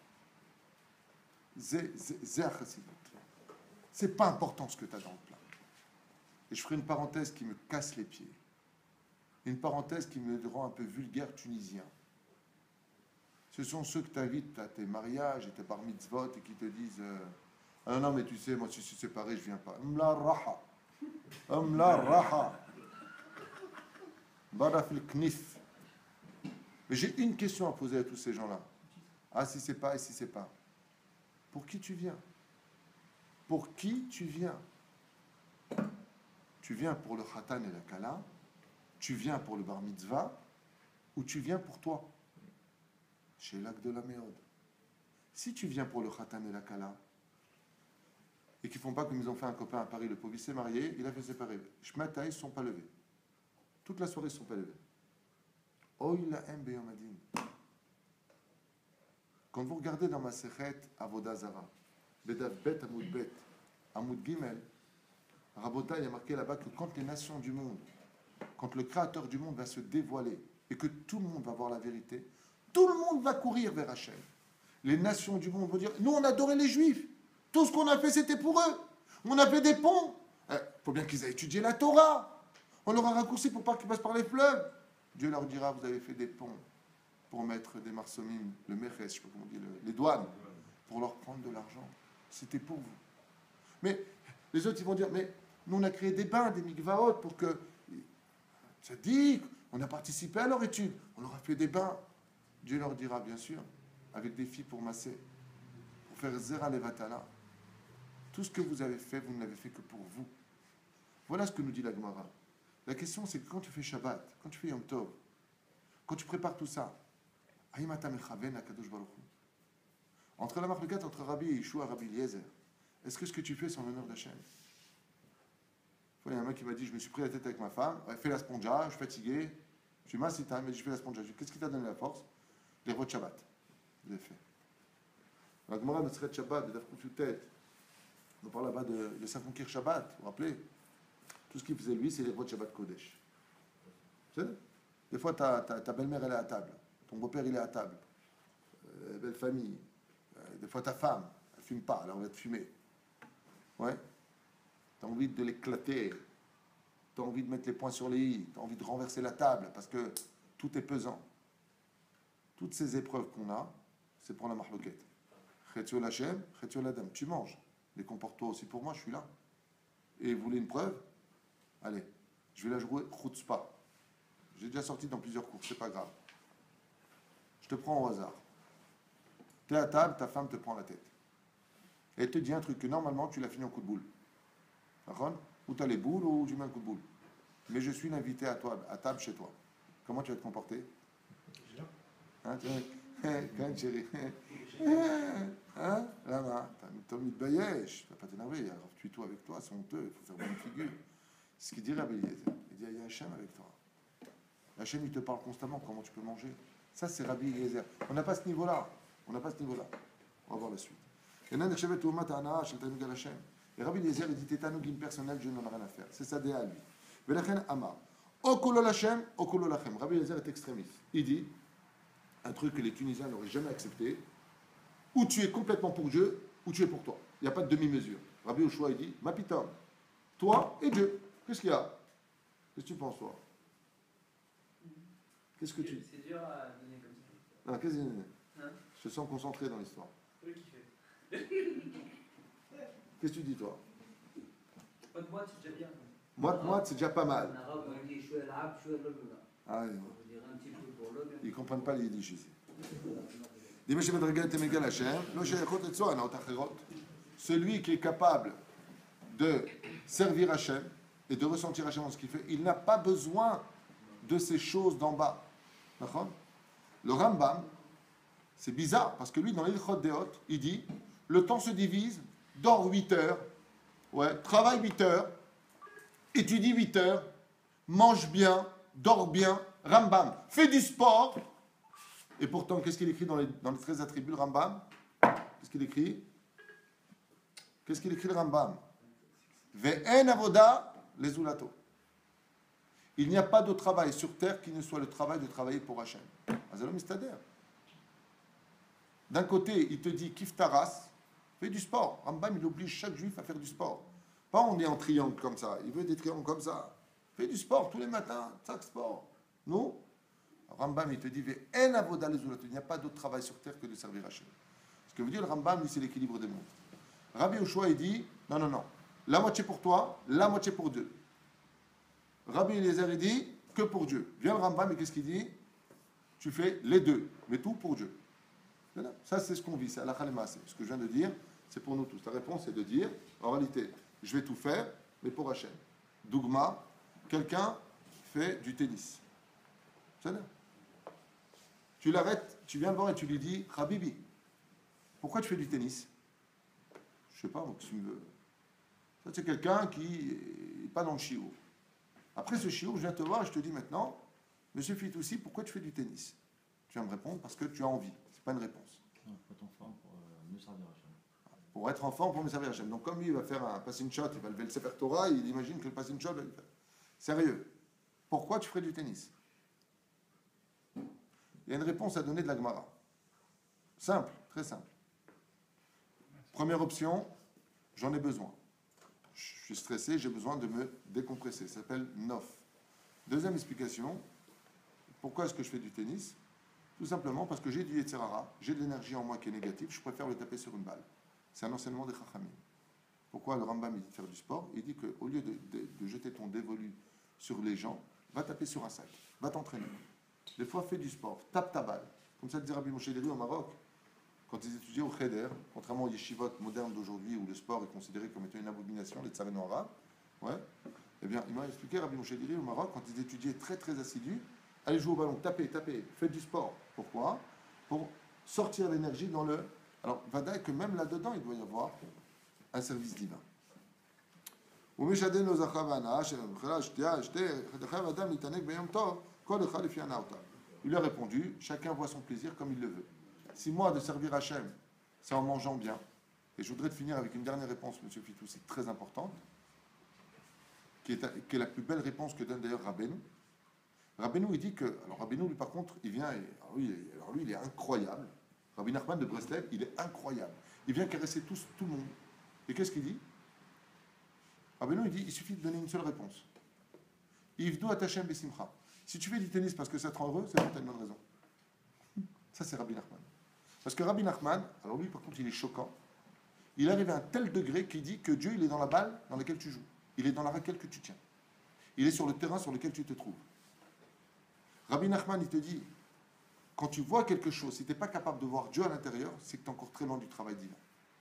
C'est pas important ce que tu as dans le plat. Et je ferai une parenthèse qui me casse les pieds. Une parenthèse qui me rend un peu vulgaire tunisien. Ce sont ceux que tu invites à tes mariages et tes bar mitzvot et qui te disent ah non, mais tu sais, moi, si je suis séparé, je viens pas. Mla raha. Mla raha. Baraf el knif. Mais j'ai une question à poser à tous ces gens-là. Ah, si c'est pas, et si c'est pas. Pour qui tu viens? Pour qui tu viens? Tu viens pour le khatan et la kala? Tu viens pour le bar mitzvah? Ou tu viens pour toi? Chez l'acte de la méode. Si tu viens pour le khatan et la kala, et qu'ils ne font pas comme ils ont fait un copain à Paris, le pauvre, il s'est marié, il a fait séparer. Shmata, ils ne sont pas levés. Toute la soirée, ils ne sont pas levés. Quand vous regardez dans ma Sechet Avoda Zara, Bedav Bet Amoud Bet, Amoud Gimel, Rabota, il y a marqué là-bas que quand les nations du monde, quand le Créateur du monde va se dévoiler et que tout le monde va voir la vérité, tout le monde va courir vers Hachem. Les nations du monde vont dire, nous on adorait les Juifs, tout ce qu'on a fait c'était pour eux, on a fait des ponts, il faut bien qu'ils aient étudié la Torah, on leur a raccourci pour pas qu'ils passent par les fleuves. Dieu leur dira, vous avez fait des ponts pour mettre des marsomim, le mérès, je sais pas comment on dit, les douanes, pour leur prendre de l'argent. C'était pour vous. Mais les autres, ils vont dire, mais nous, on a créé des bains, des mikvaot, pour que... Ça dit, on a participé à leur étude, on leur a fait des bains. Dieu leur dira, bien sûr, avec des filles pour masser, pour faire zera levatala. Tout ce que vous avez fait, vous ne l'avez fait que pour vous. Voilà ce que nous dit la Gemara. La question, c'est que quand tu fais Shabbat, quand tu fais Yom Tov, quand tu prépares tout ça, entre la marque entre Rabbi Yeshua et Rabbi Eliezer, est-ce que ce que tu fais, c'est en l'honneur d'Hachem? Il y a un mec qui m'a dit, je me suis pris la tête avec ma femme, elle fait la sponja, je suis fatigué, je suis massita, mais je fais la sponja. Qu'est-ce qui t'a donné la force? Les rots de Shabbat. Je l'ai fait. La Gemara de Sret Shabbat, de Dafkouf Yutet, on parle là-bas de Safonkir Shabbat, vous vous rappelez? Tout ce qu'il faisait lui, c'est les rots de Shabbat Kodesh. Des fois, ta belle-mère, elle est à table. Ton beau-père, il est à table. Belle famille. Des fois, ta femme, elle ne fume pas, alors elle va te fumer. Ouais. Tu as envie de l'éclater. Tu as envie de mettre les poings sur les i. Tu as envie de renverser la table parce que tout est pesant. Toutes ces épreuves qu'on a, c'est pour la mahloket. Chetziol Hashem, Chetziol Adam. Tu manges. Mais comporte-toi aussi pour moi, je suis là. Et vous voulez une preuve? Allez, je vais la jouer chutzpah. J'ai déjà sorti dans plusieurs cours, c'est pas grave. Je te prends au hasard. Tu es à table, ta femme te prend la tête. Elle te dit un truc que normalement tu l'as fini en coup de boule. D'accord? Ou tu as les boules ou tu mets un coup de boule. Mais je suis l'invité à toi, à table chez toi. Comment tu vas te comporter? Hein, quand chérie. Hein? Là, t'as mis de bayesh. Tu vas pas t'énerver. Alors tue-toi avec toi, c'est honteux, il faut faire bonne figure. C'est ce qu'il dit Rabbi Eliezer. Il dit, il y a Hachem avec toi. Hachem, il te parle constamment, comment tu peux manger. Ça, c'est Rabbi Eliezer. On n'a pas ce niveau-là. On n'a pas ce niveau-là. On va voir la suite. Et Rabbi Eliezer, il dit, t'es tanugim personnel, Dieu n'en a rien à faire. C'est ça déa à lui. Velachen Amar. Okolol Hachem, okolol Hachem. Rabbi Eliezer est extrémiste. Il dit, un truc que les Tunisiens n'auraient jamais accepté, ou tu es complètement pour Dieu, ou tu es pour toi. Il n'y a pas de demi-mesure. Rabbi Oshua, il dit, ma pitom, toi et Dieu. Qu'est-ce qu'il y a? Qu'est-ce que tu penses, toi? Qu'est-ce que tu... C'est dur à donner comme ça. Non, qu'est-ce que... Hein? Je te sens concentré dans l'histoire. Oui, qui fait. Qu'est-ce que tu dis, toi? Moite-moite, c'est déjà bien. Moite-moite, c'est déjà pas mal. En arabe, on dit chouer l'ab, chouer le blanc. Ah, oui. On dirait un petit peu pour l'homme. Ils ne comprennent pas les yiddish ici. Celui qui est capable de servir Hachem et de ressentir Hachem dans ce qu'il fait, il n'a pas besoin de ces choses d'en bas. D'accord? Le Rambam, c'est bizarre, parce que lui, dans l'Ilchot Deot, il dit, le temps se divise, dors 8 heures, ouais, travaille 8 heures, étudie 8 heures, mange bien, dors bien, Rambam, fais du sport. Et pourtant, qu'est-ce qu'il écrit dans les 13 attributs, le Rambam? Qu'est-ce qu'il écrit? Qu'est-ce qu'il écrit, le Rambam? Ve'en avoda lezulato. Il n'y a pas de travail sur terre qui ne soit le travail de travailler pour Hachem. Azalom istader. D'un côté, il te dit kif taras, fais du sport. Rambam, il oblige chaque juif à faire du sport. Pas on est en triangle comme ça, il veut des triangles comme ça. Fais du sport tous les matins, chaque sport. Non? Rambam, il te dit ve'en avoda lezulato. Il n'y a pas d'autre travail sur terre que de servir Hachem. Ce que veut dire le Rambam, lui, c'est l'équilibre des mondes. Rabbi Yoshua, il dit non, non, non. La moitié pour toi, la moitié pour Dieu. Rabbi Eliezer, il dit que pour Dieu. Vient le Rambam, et qu'est-ce qu'il dit? Tu fais les deux, mais tout pour Dieu. Ça, c'est ce qu'on vit, c'est à la Khalema. Ce que je viens de dire, c'est pour nous tous. Ta réponse, c'est de dire, en réalité, je vais tout faire, mais pour Hachem. Dougma, quelqu'un fait du tennis. C'est là. Tu l'arrêtes, tu viens le voir et tu lui dis, Habibi, pourquoi tu fais du tennis? Je sais pas, tu me veux. Ça, c'est quelqu'un qui n'est pas dans le chiot. Après ce chiot, je viens te voir et je te dis maintenant, Monsieur Fitoussi, pourquoi tu fais du tennis? Tu vas me répondre parce que tu as envie. C'est pas une réponse. Non, faut être en forme pour mieux servir Hachem. Pour être en forme, pour me servir Hachem. Donc comme lui, il va faire un passing shot, il va lever le Sefer Torah, il imagine que le passing shot va le faire. Sérieux. pourquoi tu ferais du tennis? Il y a une réponse à donner de la Gemara. Simple, très simple. Première option, j'en ai besoin. Je suis stressé, j'ai besoin de me décompresser. Ça s'appelle nof. Deuxième explication, pourquoi est-ce que je fais du tennis? Tout simplement parce que j'ai du Yetzer Hara, j'ai de l'énergie en moi qui est négative, je préfère le taper sur une balle. C'est un enseignement des Chachamim. Pourquoi le Rambam il dit de faire du sport? Il dit qu'au lieu de jeter ton dévolu sur les gens, va taper sur un sac, va t'entraîner. Des fois, fais du sport, tape ta balle. Comme ça dit Rabbi Moshe Deri au Maroc, quand ils étudiaient au Cheder, contrairement aux yeshivot modernes d'aujourd'hui où le sport est considéré comme étant une abomination, les tsarénos arabes, ouais, eh bien, il m'a expliqué, Rabbi Moshe Deri au Maroc, quand ils étudiaient très très assidus, allez jouer au ballon, tapez, faites du sport. Pourquoi? Pour sortir l'énergie dans le... Alors, Vadaï, que même là-dedans, il doit y avoir un service divin. Il lui a répondu, chacun voit son plaisir comme il le veut. Si moi, de servir Hachem, c'est en mangeant bien, et je voudrais te finir avec une dernière réponse, M. Fitou, c'est très importante, qui est la plus belle réponse que donne d'ailleurs Rabbeinu. Rabbeinu, il dit que... Alors Rabbeinu, lui, par contre, il vient... Alors lui, il est incroyable. Rabbi Nachman de Breslev, il est incroyable. Il vient caresser tout le monde. Et qu'est-ce qu'il dit? Rabbeinu, il dit, il suffit de donner une seule réponse. Yivdu atachem besimcha. Si tu fais du tennis parce que ça te rend heureux, c'est bon, t'as une bonne raison. Ça, c'est Rabbi Nachman. Parce que Rabbi Nachman, alors lui, par contre, il est choquant. Il arrive à un tel degré qu'il dit que Dieu, il est dans la balle dans laquelle tu joues. Il est dans la raquette que tu tiens. Il est sur le terrain sur lequel tu te trouves. Rabbi Nachman, il te dit, quand tu vois quelque chose, si tu n'es pas capable de voir Dieu à l'intérieur, c'est que tu es encore très loin du travail divin.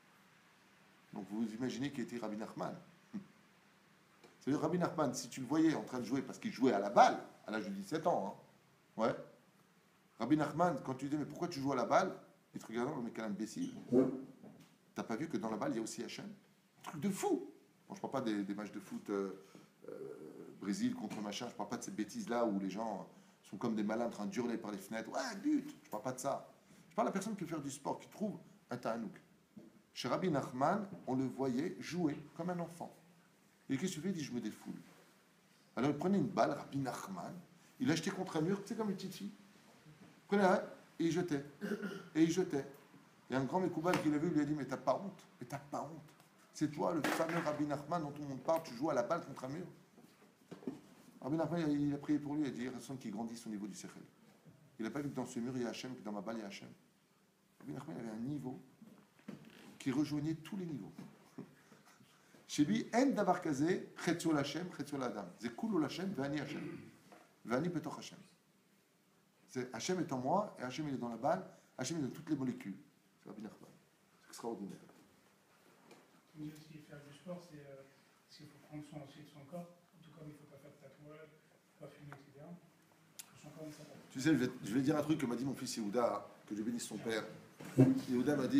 Donc vous imaginez qui était Rabbi Nachman. C'est-à-dire Rabbi Nachman, si tu le voyais en train de jouer, parce qu'il jouait à la balle, à l'âge de 17 ans, hein, ouais. Rabbi Nachman, quand tu lui dis, mais pourquoi tu joues à la balle? Il te regarde, mais quel imbécile. T'as pas vu que dans la balle, il y a aussi Hachem? Un truc de fou. Bon, je parle pas des matchs de foot Brésil contre machin, je parle pas de ces bêtises-là où les gens sont comme des malins en train de hurler par les fenêtres. Ouais, but! Je parle pas de ça. Je parle à la personne qui veut faire du sport, qui trouve un ta'anouk. Chez Rabbi Nachman, on le voyait jouer comme un enfant. Et qu'est-ce qu'il fait? Il dit, je me défoule. Alors il prenait une balle, Rabbi Nachman, il l'achetait contre un mur, c'est comme une petite fille. Il prenait un, et il jetait. Et il jetait. Et un grand Mekoubal qui l'a vu, lui a dit, mais t'as pas honte? Mais t'as pas honte? C'est toi, le fameux Rabbi Nachman dont tout le monde parle, tu joues à la balle contre un mur. Rabbi Nachman, il a prié pour lui, il a dit, il y a personne qui grandisse au niveau du Sechel. Il n'a pas vu que dans ce mur, il y a Hachem, que dans ma balle, il y a Hachem. Rabbi Nachman avait un niveau qui rejoignait tous les niveaux. Chez lui, en davar kazé, chetzo l'Hachem, chetzo l'Adam. C'est koulou l'Hachem, vani Hachem. Vani betoch Hachem. C'est Hachem est en moi, et Hachem il est dans la balle, Hachem est dans toutes les molécules. C'est Rabbi Nachman. C'est extraordinaire. Mais aussi faire du sport, c'est parce qu'il faut prendre soin aussi de son corps, tout comme il ne faut pas faire de tatouage, pas fumer, etc. Son corps, ça va. Tu sais, je vais dire un truc que m'a dit mon fils Yehuda, que je bénisse son père. Yehuda m'a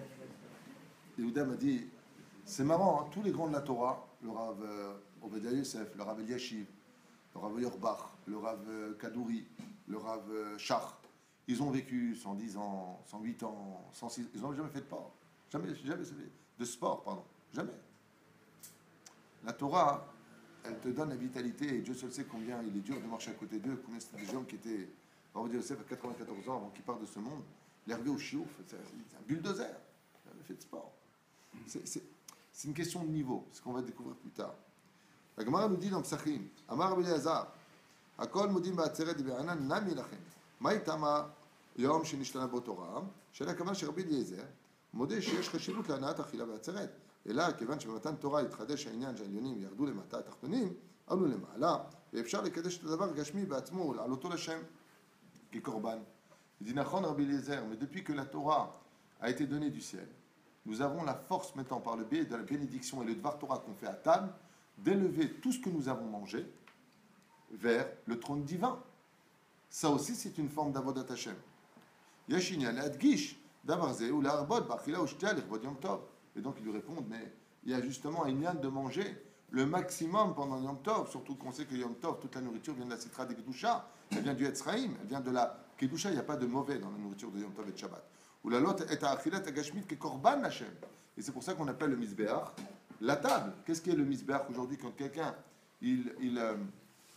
dit, c'est marrant, hein, tous les grands de la Torah, le Rav Ovadia Yosef, le Rav Eliashiv, le Rav Yorbach, le Rav Kadouri, le Rav Shach, ils ont vécu 110 ans, 108 ans, 106, ils n'ont jamais fait de sport. Jamais de sport, pardon. Jamais. La Torah, elle te donne la vitalité, et Dieu seul sait combien il est dur de marcher à côté d'eux, combien c'était des gens qui étaient, Rav Ovadia Yosef à 94 ans avant qu'il parte de ce monde, l'hervé au chiouf, c'est un bulldozer, il avait fait de sport. C'est une question de niveau, ce qu'on va découvrir plus tard. La Gemara nous dit dans Psachim, Amar Rabbi Elazar, Akol mudim ba'atzeret be'anan nami lachem. Ma'itama yom shenishtana bo Torah, shela kavan שרבי אליעזר מודה שיש חשיבות להנאת אכילה בעצרת, אלא כיוון שבמתן תורה התחדש העניין שהעליונים ירדו למטה התחתונים, עלו למעלה, ואפשר לקדש את הדבר גשמי בעצמו ולעלותו לשם כקורבן. Il dit Nachon Rabbi Eliezer, mais depuis que la Torah a été donnée du ciel, nous avons la force maintenant par le biais de la bénédiction et le Dvar Torah qu'on fait à table, d'élever tout ce que nous avons mangé vers le trône divin. Ça aussi, c'est une forme d'avodat Hashem. Yashinyan adgish davarze ou l'arbod bachila ushtia l'irvod yom tov. Et donc ils lui répondent, mais il y a justement un lien de manger le maximum pendant Yom Tov, surtout qu'on sait que Yom Tov, toute la nourriture vient de la Sitra de Kedusha, elle vient du Etzraïm, elle vient de la Kedusha, il n'y a pas de mauvais dans la nourriture de Yom Tov et de Shabbat. Ou la lot est à Achilat Agashmit qui est Korban Hashem. Et c'est pour ça qu'on appelle le Mizbeach la table. Qu'est-ce qu'est le Mizbeach aujourd'hui quand quelqu'un il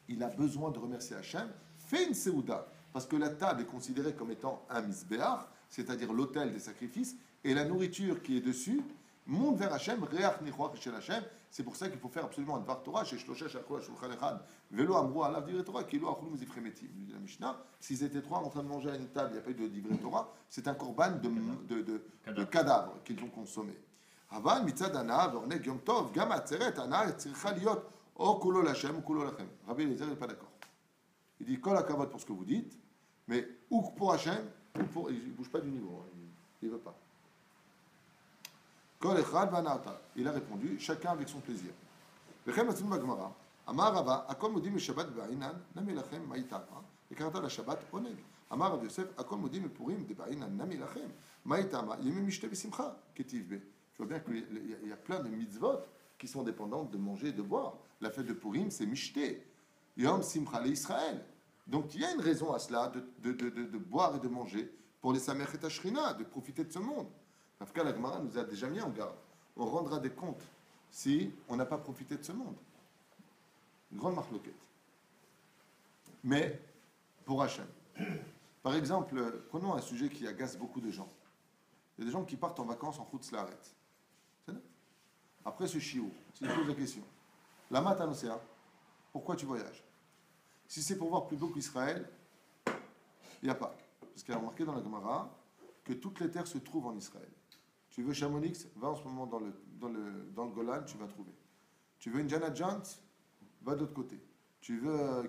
il a besoin de remercier Hachem, fais une Seouda. Parce que la table est considérée comme étant un misbéach, c'est-à-dire l'autel des sacrifices, et la nourriture qui est dessus monte vers Hachem, Reach Nichoach chez Hachem. C'est pour ça qu'il faut faire absolument un Dvar Torah, chez Shlosha Shachol Shulchan Echad, Velo Amro Alav Divrei Torah, Kilo Achulum Zifremetim. Dit la Mishnah, s'ils étaient trois en train de manger à une table, il n'y a pas eu de Divrei Torah, c'est un korban de cadavres qu'ils ont consommé. Aval mitzad ana ve'orneg yom tov, gam atzeret ana tzricha liot o kulo lachem ou kulo lachem. Rabbi Eliezer n'est pas d'accord. Il dit kol hakavod pour ce que vous dites, mais ou pour Hachem, ou pour. Il ne bouge pas du niveau, il ne veut pas. Kol echad v'anata. Il a répondu, chacun avec son plaisir. Vechem atzim b'gmara, amar Rava, akol modim le Shabbat b'a'inan, nami lachem ma'itama, vekarata la Shabbat oneg. Amar Rav Yosef, akol modim le Purim de b'a'inan, nami lachem ma'itama, yemim mishte b'simcha, ketiv be. Je vois bien qu'il y a plein de mitzvot qui sont dépendantes de manger et de boire. La fête de Purim, c'est mishte. Yom simcha le Israël. Donc il y a une raison à cela de boire et de manger pour les Samer et Tashrina, de profiter de ce monde. En tout cas, la Gemara nous a déjà mis en garde. On rendra des comptes si on n'a pas profité de ce monde. Une grande marloquette. Mais pour Hachem. Par exemple, prenons un sujet qui agace beaucoup de gens. Il y a des gens qui partent en vacances en Chutz Laaretz. Après ce shiur, si je pose la question, la matin océan, pourquoi tu voyages? Si c'est pour voir plus beau qu'Israël, il n'y a pas. Parce qu'il y a remarqué dans la Gemara que toutes les terres se trouvent en Israël. Tu veux Chamonix, va en ce moment dans le Golan, tu vas trouver. Tu veux Indiana Jones, va de l'autre côté. Tu veux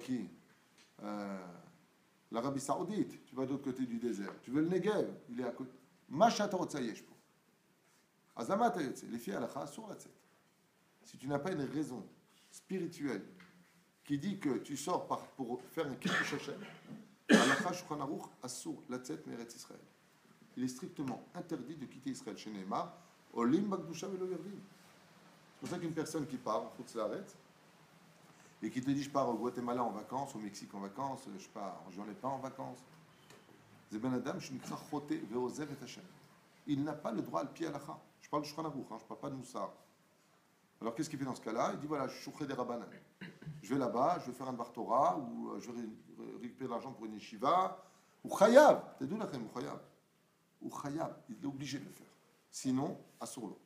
l'Arabie Saoudite, tu vas de l'autre côté du désert. Tu veux le Negev, il est à côté. Mashat Rotsayesh. Azamat Ayotse, les filles à la sur la tête. Si tu n'as pas une raison spirituelle qui dit que tu sors pour faire un kiddush Hashem, Halacha Shulchan Aruch Asur Latzet Meretz Israël. Il est strictement interdit de quitter Israël. Chez Neymar, Olim Bagdusha Velo Yerdim. C'est pour ça qu'une personne qui part en Chutz Laaretz et qui te dit je pars au Guatemala en vacances, au Mexique en vacances, je pars en Jean Lépin en vacances. C'est Ben Adam, je ne crains choté veozev et Hashem. Il n'a pas le droit à le pied à l'Acha. Je parle de Shulchan Aruch, je ne parle pas de Moussar. Alors qu'est-ce qu'il fait dans ce cas-là? Il dit voilà, je suis chouchré des Rabbanan. Je vais là-bas, je vais faire un Bar Torah, ou je vais récupérer de l'argent pour une yeshiva, ou Chayav. T'es d'où la crème, ou Chayav? Ou Chayav, il est obligé de le faire. Sinon, assourlo.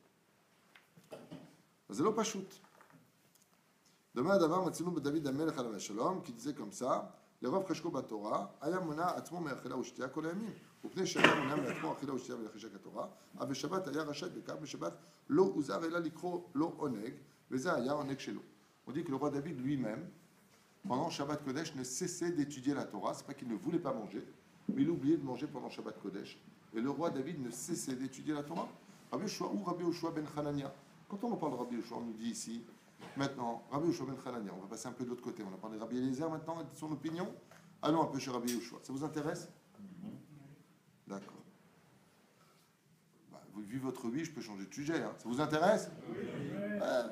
C'est pas shoot. Demain, d'abord, Matsinou David Amelech Alav Shalom, qui disait comme ça, le Rav Cheshko Batora, Ayamona Atmo Meachela Ushtia Kolayamim. Upne Shabbat Mona Meatmo Achela Ushtia Velachishak Torah. Ave Shabbat Aya Rachat Bekab Shabbat Lo Uzar Ela Likro Lo Oneg. Veza Aya Oneg Shelo. On dit que le roi David lui-même, pendant Shabbat Kodesh, ne cessait d'étudier la Torah. C'est pas qu'il ne voulait pas manger, mais il oubliait de manger pendant Shabbat Kodesh. Et le roi David ne cessait d'étudier la Torah. Rabbi Yoshua ou Rabbi Yoshua ben Hanania. Quand on en parle de Rabbi Yoshua, on nous dit ici, maintenant, Rabbi Yoshua ben Hanania, on va passer un peu de l'autre côté. On a parlé de Rabbi Eliezer maintenant, et de son opinion. Allons un peu chez Rabbi Yoshua. Ça vous intéresse? D'accord. Bah, vu votre vie, je peux changer de sujet. Hein. Ça vous intéresse? Ouais.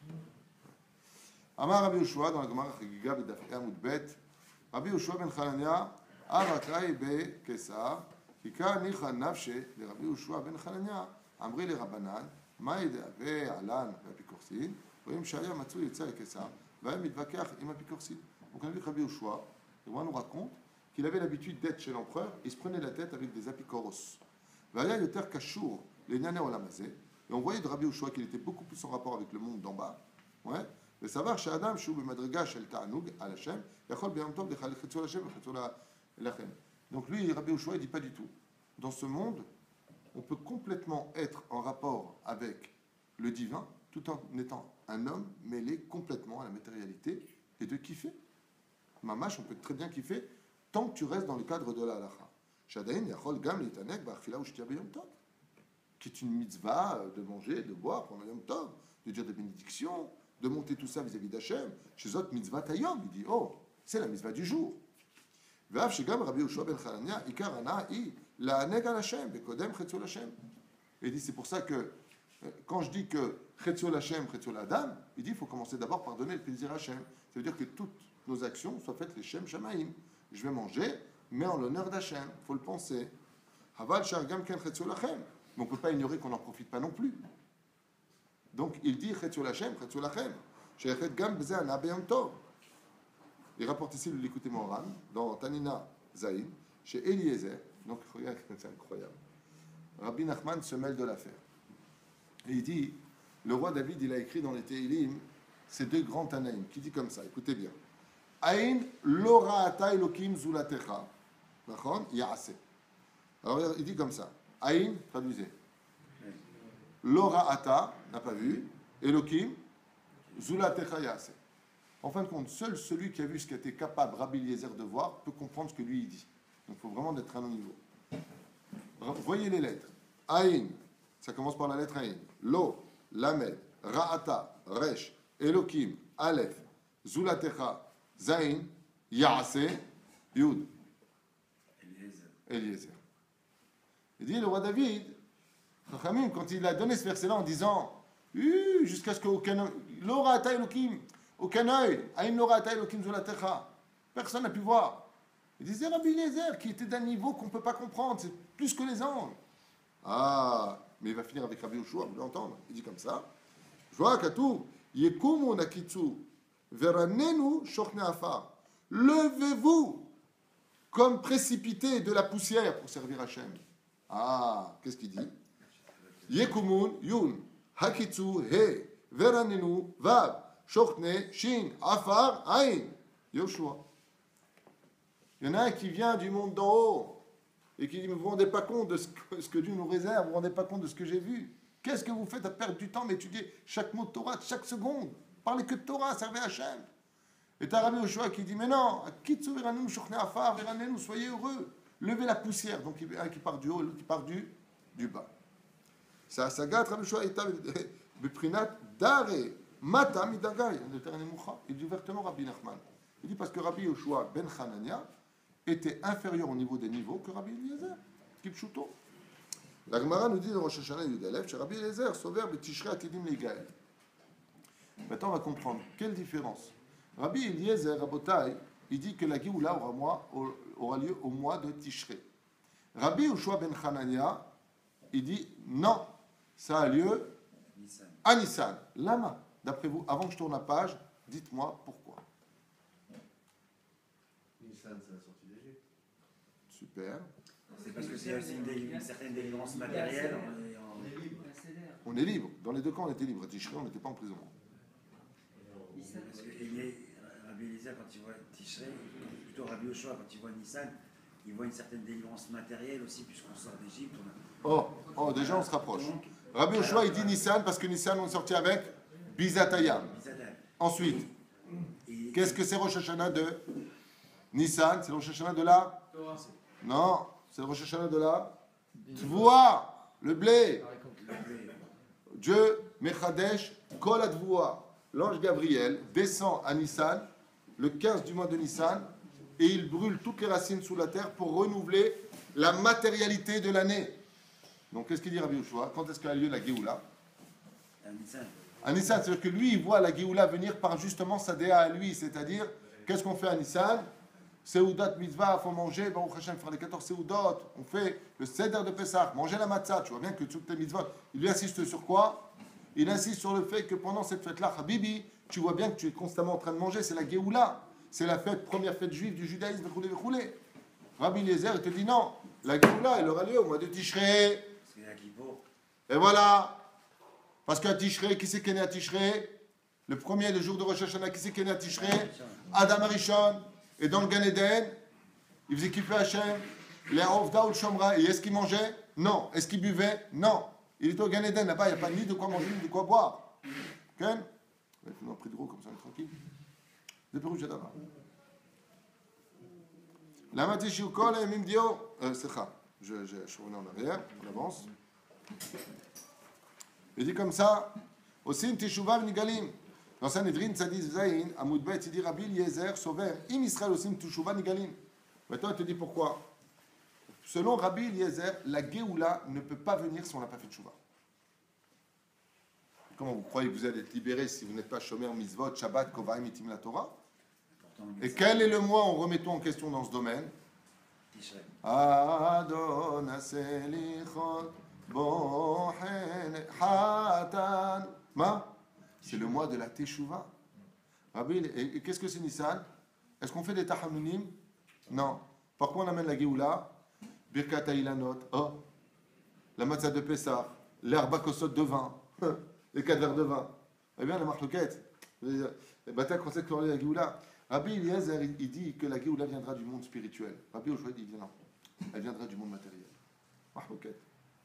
Amar Rabbi Yoshua, dans la Gemara Chagiga B'Daf Amud Bet, Rabbi Yoshua ben Hanania, Arakai be Kesar, Kika Nicha Nafshe, de Rabbi Yoshua ben Hanania, Amri le Rabbanan, Maïd ve Alan Apikorsin, Voyim Shaya Matsu Yetza et Kesar, Vaim Mitvakach im Apikorsin. Donc on a vu que Rabbi Yoshua, et on nous raconte qu'il avait l'habitude d'être chez l'empereur, il se prenait la tête avec des apikoros. Vaya Yoter Kashour, les Nane Olamazé, et on voyait de Rabbi Yoshua qu'il était beaucoup plus en rapport avec le monde d'en bas. Ouais. Mais savoir chez Adam, chez Madriga, chez le Ta'anoug, à l'Hachem, Yachol bien tov de Chalichetzo l'Hachem, Chalichetzo l'Hachem. Donc lui, Rabbi Yoshua, il dit pas du tout. Dans ce monde, on peut complètement être en rapport avec le divin, tout en étant un homme mêlé complètement à la matérialité et de kiffer. Mamash, on peut très bien kiffer tant que tu restes dans le cadre de la halacha. Shadaïn, Yachol Gam, Litanek, Bachfila ou Shtia Yom Tov, qui est une mitzvah de manger, de boire pendant Yom Tov, de dire des bénédictions, de monter tout ça vis-à-vis d'Hachem. Chez autres, mitzvah tayom, il dit, oh, c'est la mitzvah du jour. Ve'av shegam Rabbi Yoshua ben Hanania, ikar ana i la'aneg al Hashem, bekodem chetzol Hashem. Il dit, c'est pour ça que, quand je dis que chetzol Hashem, chetzol Adam, il dit, il faut commencer d'abord par donner le plaisir à Hashem. Ça veut dire que toutes nos actions soient faites les Shem Shamaim. Je vais manger, mais en l'honneur d'Hachem, il faut le penser. Haval shargam ken chetzol Hashem. Mais on ne peut pas ignorer qu'on n'en profite pas non plus. Donc il dit Chetzol Hashem, Chetzol Hashem, Shechet Gam B'Zeh Ana B'Yom Tov. il rapporte ici le Likutei Moharan, dans Tanina Zaïn, chez Eliezer. Donc, regarde, c'est incroyable. Rabbi Nachman se mêle de l'affaire. Et il dit, le roi David, il a écrit dans les Tehillim, ces deux grands Tanaïm, qui dit comme ça, écoutez bien. Aïn lo ra'ata Elokim zulatecha. D'accord? Ya'ase. Alors, il dit comme ça. Aïn, traduisez. Lo ra'ata, n'a pas vu. Elokim zulatecha ya'ase. En fin de compte, seul celui qui a vu ce qu'était capable Rabbi Eliezer de voir peut comprendre ce que lui il dit. Donc il faut vraiment être à un niveau. Voyez les lettres. Aïn, ça commence par la lettre Aïn. Lo, Lamed, Ra'ata, Resh, Elokim, Aleph, Zulatecha, Zain, Yaase, Yud. Eliezer. Il dit le roi David, Chachamim, quand il a donné ce verset-là en disant jusqu'à ce qu'aucun Lo Ra'ata Elokim, aucun œil, Aïn Lo Ra'ata Elokim Zulatecha, personne n'a pu voir. Il disait Rabbi Eliezer, qui était d'un niveau qu'on ne peut pas comprendre, c'est plus que les anges. Ah, mais il va finir avec Rabbi Yoshua, vous l'entendre. Il dit comme ça. Je vois Katou, Yekumu Nakitsu, Veranenu Shochne Afar. Levez-vous comme précipité de la poussière pour servir Hachem. Ah, qu'est-ce qu'il dit Yekumun, Yun, Hakitsu, He, Veranenu, Vav, Shochne, Shin, Afar, Ain. Yoshua. Il y en a un qui vient du monde d'en haut et qui dit, vous ne vous rendez pas compte de ce que Dieu nous réserve, vous ne vous rendez pas compte de ce que j'ai vu. Qu'est-ce que vous faites à perdre du temps, mais étudier chaque mot de Torah, chaque seconde. Parlez que de Torah, servez Hachem. Et tu as Rabbi Yoshua qui dit, mais non, soyez heureux, levez la poussière. Donc il y a un qui part du haut, l'autre qui part du bas. Ça, Sagat, Rabbi Yoshua, Beprinat, Dare, Mata, Midagay, il dit ouvertement Rabbi Nachman. Il dit parce que Rabbi Yoshua ben Hanania était inférieur au niveau des niveaux que Rabbi Eliezer, Kipchuto. La Gemara nous dit dans Rosh Hashanah Yud Aleph, chez Rabbi Eliezer, Sover Betishrei Atidim Legael. Maintenant, on va comprendre quelle différence. Rabbi Eliezer, Rabotai, il dit que la Géoula aura lieu au mois de Tishrei. Rabbi Yoshua ben Hanania, il dit non, ça a lieu à Nissan. Lama, d'après vous, avant que je tourne la page, dites-moi pourquoi. Nissan, c'est la sortie d'Égypte. Super. C'est parce que c'est aussi une certaine délivrance matérielle. On est libre. Dans les deux cas, on était libre. À Tishrei, on n'était pas en prison. Parce que Rabbi Eliezer, quand il voit Tishrei, plutôt Rabbi Yoshua, quand il voit Nissan, il voit une certaine délivrance matérielle aussi, puisqu'on sort d'Égypte. Oh, déjà, on se rapproche. Rabbi Yoshua, il dit Nissan parce que Nissan, on est sorti avec Bizatayam. Ensuite, qu'est-ce que c'est Rosh Hashanah de Nissan? C'est le Rosh Hashanah de la Non, c'est le Rosh Hashanah de la Tvoua, le blé. Dieu, Mechadesh, Kol Advoua. L'ange Gabriel descend à Nissan, le 15 du mois de Nissan, et il brûle toutes les racines sous la terre pour renouveler la matérialité de l'année. Donc, qu'est-ce qu'il dit Rabbi Yoshua? Quand est-ce qu'a lieu la Géoula? À Nissan, c'est-à-dire que lui, il voit la Géoula venir par justement sa déa à lui, c'est-à-dire, qu'est-ce qu'on fait à Nissan? Seudat mitzvah, il faut manger, Baruch Hashem, faire les 14 seudot, on fait le seder de Pessah, manger la matzah, tu vois bien que toutes les mitzvot, il lui insiste sur quoi? Il insiste sur le fait que pendant cette fête-là, Habibi, tu vois bien que tu es constamment en train de manger, c'est la Géoula, c'est la fête, première fête juive du judaïsme, roulé. Rabbi Eliezer, il te dit non, la Géoula, elle aura lieu au mois de Tishrei. Et voilà, parce qu'à Tishrei, qui c'est qui est né à Tishrei? Le premier, le jour de Rosh Hashanah, qui c'est qui est né à Tishrei? Adam Arishon. Et dans le Gan Eden, il faisait kiffer Hachem, les Ovda ou le Shomra, et est-ce qu'il mangeait? Non. Est-ce qu'il buvait? Non. Il était au Gan Eden, là-bas, il n'y a pas ni de quoi manger, ni de quoi boire. Ken? On a pris de gros, comme ça, on est tranquille. De Pérou, j'ai d'abord. La Matishu Kol et Mimdio, c'est ça. Je reviens en arrière, on avance. Il dit comme ça, aussi une Teshuva Nigalim. Dans Sanhedrin, Tzadis Zayin, Amoudbet, il dit Rabbi Eliezer, Sover, Im Israël aussi Teshuva Nigalim. Maintenant, il te dit pourquoi. Selon Rabbi Eliezer, la Géoula ne peut pas venir si on n'a pas fait de Teshuva. Comment vous croyez que vous allez être libéré si vous n'êtes pas Shomer, Mitzvot, Shabbat, Kovaim, Itim la Torah? Et quel est le mois en remettons en question dans ce domaine? Adon Aselichot Bohen Hatan. Ma? C'est le mois de la Teshuvah. Et qu'est-ce que c'est Nissan? Est-ce qu'on fait des tahanunim? Non. Pourquoi on amène la Géoula? Birkat Ilanot, oh, la matzah de Pessah, l'herbe kosot de vin, les 4 verres de vin. Eh bien, la marloquette. Les batailles qu'on sait que la Géoula. Rabbi Eliezer, il dit que la Géoula viendra du monde spirituel. Rabbi Yoshua dit non, elle viendra du monde matériel. Marloquette.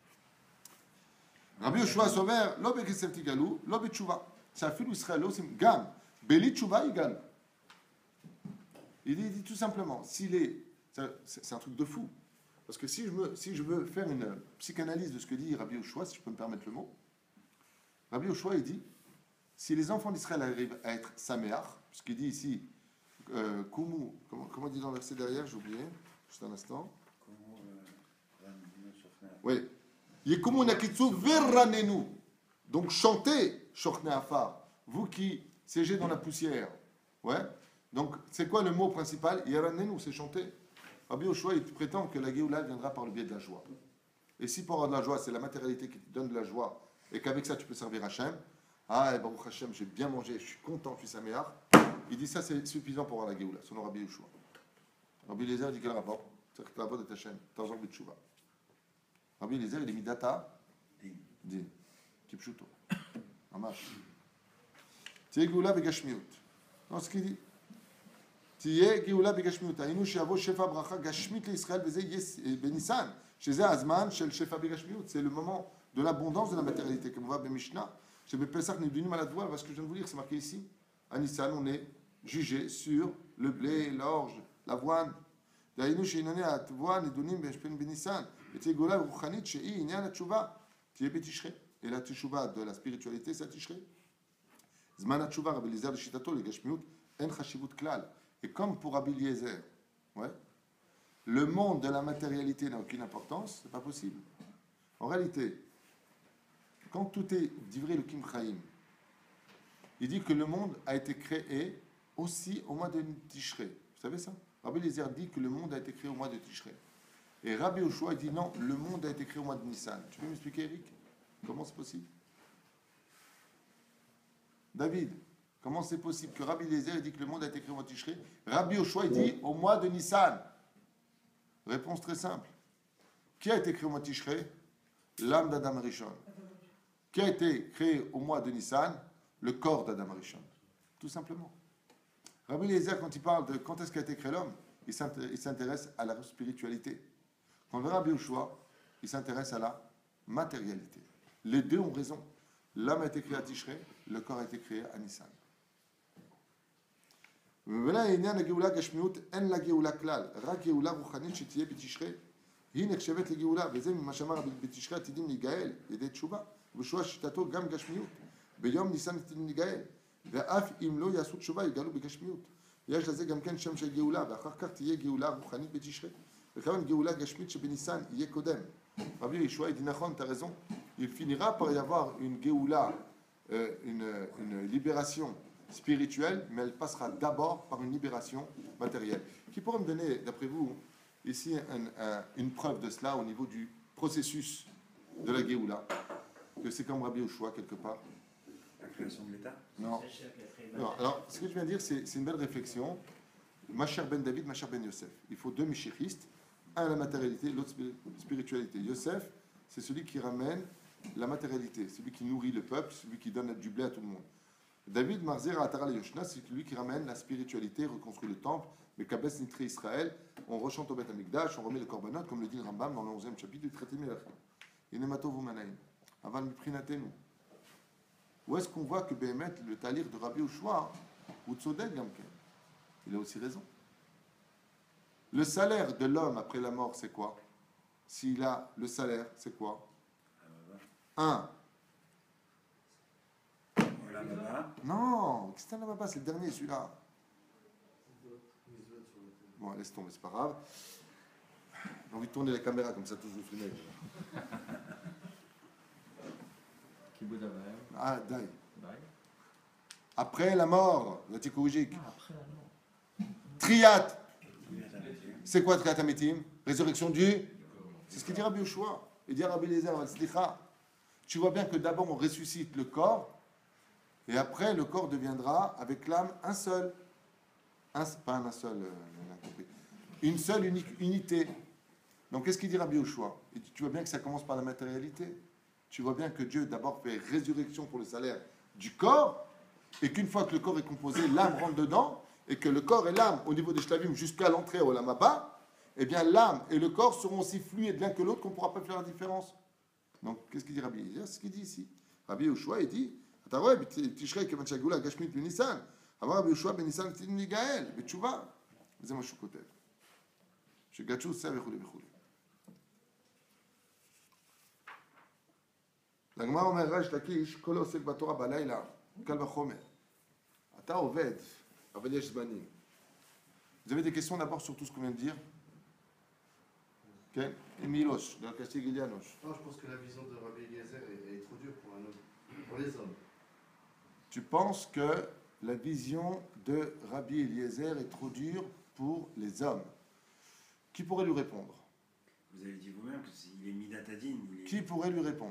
Rabbi Yoshua Somer, lo bekesef tigalou, lo betchouva. C'est un fil Israël, lo sim gam. Beli tchouva igal. Il dit tout simplement, c'est un truc de fou. Parce que si je veux faire une psychanalyse de ce que dit Rabbi Yoshua, si je peux me permettre le mot, Rabbi Yoshua, il dit, si les enfants d'Israël arrivent à être saméach, puisqu'il dit ici, kumu, comment il dit dans le verset derrière, j'ai oublié, juste un instant. Oui. Yekumu nakitsu verranenu. Donc chantez, shorne afar, vous qui siégez dans la poussière. Ouais. Donc c'est quoi le mot principal? Yeranenu, c'est chanter. Rabbi Yoshua, il prétend que la Géoula viendra par le biais de la joie. Et si pour avoir de la joie, c'est la matérialité qui te donne de la joie, et qu'avec ça tu peux servir Hachem, ah, et Baruch Hachem, j'ai bien mangé, je suis content, je suis saméach, il dit ça c'est suffisant pour avoir la Géoula, selon Rabbi Yoshua. Rabbi Eliezer dit quel rapport? C'est-à-dire que la voix de Hachem, Tarzan B'Tchouva. Rabbi Eliezer, il est mis data, din, kipshuto, amash. Tiye Géoula begashmiut. Non, ce qu'il dit. תהיה גאולה בגשמיות. היינו שיבוא שפע ברכה גשמית לישראל וזה יהיה בניסן, שזה הזמן של שפע בגשמיות. C'est le moment de l'abondance de la matérialité, comme on voit במשנה, שבפסח נידונים על הדבורה, parce que je viens de vous lire, c'est marqué ici. À Nissan, on est jugé sur le blé, l'orge, l'avoine. דהיינו שענייני התבואה נידונים בניסן. ותהיה גאולה רוחנית שהיא עניין התשובה, תהיה בתשרי. Et la teshuvah de la spiritualité, c'est תשרי. זמן התשובה, רבי אליעזר לשיטתו, לגשמיות, אין חשיבות כלל. Et comme pour Rabbi Eliezer, ouais, le monde de la matérialité n'a aucune importance, c'est pas possible. En réalité, quand tout est divré le Kim Chaim, il dit que le monde a été créé aussi au mois de Tishrei. Vous savez ça? Rabbi Eliezer dit que le monde a été créé au mois de Tishrei. Et Rabbi Yoshua dit non, le monde a été créé au mois de Nissan. Tu peux m'expliquer, Eric? Comment c'est possible? David, comment c'est possible que Rabbi Eliezer dit que le monde a été créé au mois de Tishrei? Rabbi Yoshua il dit au mois de Nissan. Réponse très simple. Qui a été créé au mois de Tishrei? L'âme d'Adam Rishon. Qui a été créé au mois de Nissan? Le corps d'Adam Rishon. Tout simplement. Rabbi Eliezer, quand il parle de quand est-ce qu'a été créé l'homme, il s'intéresse à la spiritualité. Quand on verra Rabbi Yoshua, il s'intéresse à la matérialité. Les deux ont raison. L'âme a été créée à Tishrei, le corps a été créé à Nissan. וממילא עניין הגאולה גשמיות אין לה גאולה כלל, רק גאולה רוחנית שתהיה בתשרי, היא נחשבת לגאולה, וזה ממה שאמר בתשרי עתידים להיגאל, ידי תשובה, ובשועה שיטתו גם גשמיות, ביום ניסן עתידים להיגאל, ואף אם לא יעשו תשובה יגאלו בגשמיות. יש לזה גם כן שם של גאולה, ואחר כך תהיה גאולה רוחנית בתשרי, וכמובן גאולה גשמית שבניסן יהיה קודם. רבי ישוע dit נכון, t'as raison, il finira par y avoir une géoula, une libération spirituelle, mais elle passera d'abord par une libération matérielle. Qui pourrait me donner, d'après vous, ici une preuve de cela au niveau du processus de la Géoula, que c'est comme Rabbi Yoshua quelque part? La création de l'État? Non. Non. Alors, ce que je viens de dire, c'est une belle réflexion. Masher ben David, Masher ben Yosef. Il faut deux Mishéchistes, un la matérialité, l'autre spiritualité. Yosef, c'est celui qui ramène la matérialité, celui qui nourrit le peuple, celui qui donne du blé à tout le monde. David Marzer Atara Yoshna, c'est lui qui ramène la spiritualité, reconstruit le temple, mais Kabes Nitré Israël, on rechante au Beth Amikdash, on remet le korbanot, comme le dit le Rambam dans le 11e chapitre du traité Melachim. Inemato Vumanaim, Aval Miprinatenu. Où est-ce qu'on voit que Behemet, le talir de Rabbi Yoshua, ou Tzodek Gamken, il a aussi raison. Le salaire de l'homme après la mort, c'est quoi? S'il a le salaire, c'est quoi? Un. Non, c'est un Baba, c'est le dernier, celui-là. Bon, laisse tomber, c'est pas grave. J'ai envie de tourner la caméra comme ça, tous vous filmez. Ah, dai. Après la mort, la tikoujique. Triat. C'est quoi Triat Ametim? Résurrection du. C'est ce qu'il dit Rabbi Yoshua. Il dit Rabbi Eliezer, tu vois bien que d'abord on ressuscite le corps. Et après, le corps deviendra, avec l'âme, un seul. Pas un seul, on a compris. Une seule unité. Donc qu'est-ce qu'il dit Rabbi Yoshua? Tu vois bien que ça commence par la matérialité. Tu vois bien que Dieu d'abord fait résurrection pour le salaire du corps, et qu'une fois que le corps est composé, l'âme rentre dedans, et que le corps et l'âme, au niveau des shlavim jusqu'à l'entrée au Olam Haba, eh bien l'âme et le corps seront aussi fluides l'un que l'autre qu'on ne pourra pas faire la différence. Donc qu'est-ce qu'il dit Rabbi Eliezer? C'est ce qu'il dit ici. Rabbi Yoshua, il dit, אתה רואה, בתשרי כיוון שהגאולה הגשמית בניסן, אמר רבי יהושע בניסן קטנים להיגאל, בתשובה. וזה מה שהוא כותב. שגדשו עושה וכו' וכו'. לגמרא אומר ריש לקיש, כל העוסק בתורה בלילה, קל וחומר. אתה עובד, אבל יש זמנים. Vous avez des questions d'abord sur tout ce qu'on vient de dire? Okay. Miloš, de Castigilianos. Non, je pense que la vision de Rabbi Eliezer est trop dure pour un homme, pour les hommes. Tu penses que la vision de Rabbi Eliezer est trop dure pour les hommes? Qui pourrait lui répondre? Vous avez dit vous-même qu'il est Midatadin. Qui pourrait lui répondre?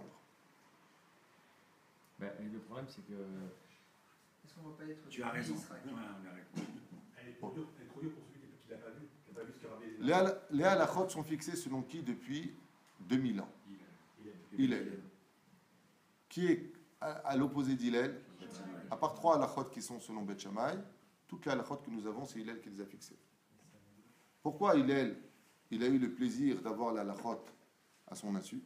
Ben, le problème, c'est que. Est-ce qu'on va pas être. Tu as raison. Israël. Ouais, on a raison. Elle est trop dure pour celui qui l'a pas vu, qui n'a pas vu ce que Rabbi Eliezer. Les halachot sont fixés selon qui depuis 2000 ans? Hillel. Qui est à l'opposé d'Hillel? À part 3 halachot qui sont selon Beth Shammai, toutes les halachot que nous avons, c'est Hillel qui les a fixées. Pourquoi Hillel, il a eu le plaisir d'avoir la halachot à son insu?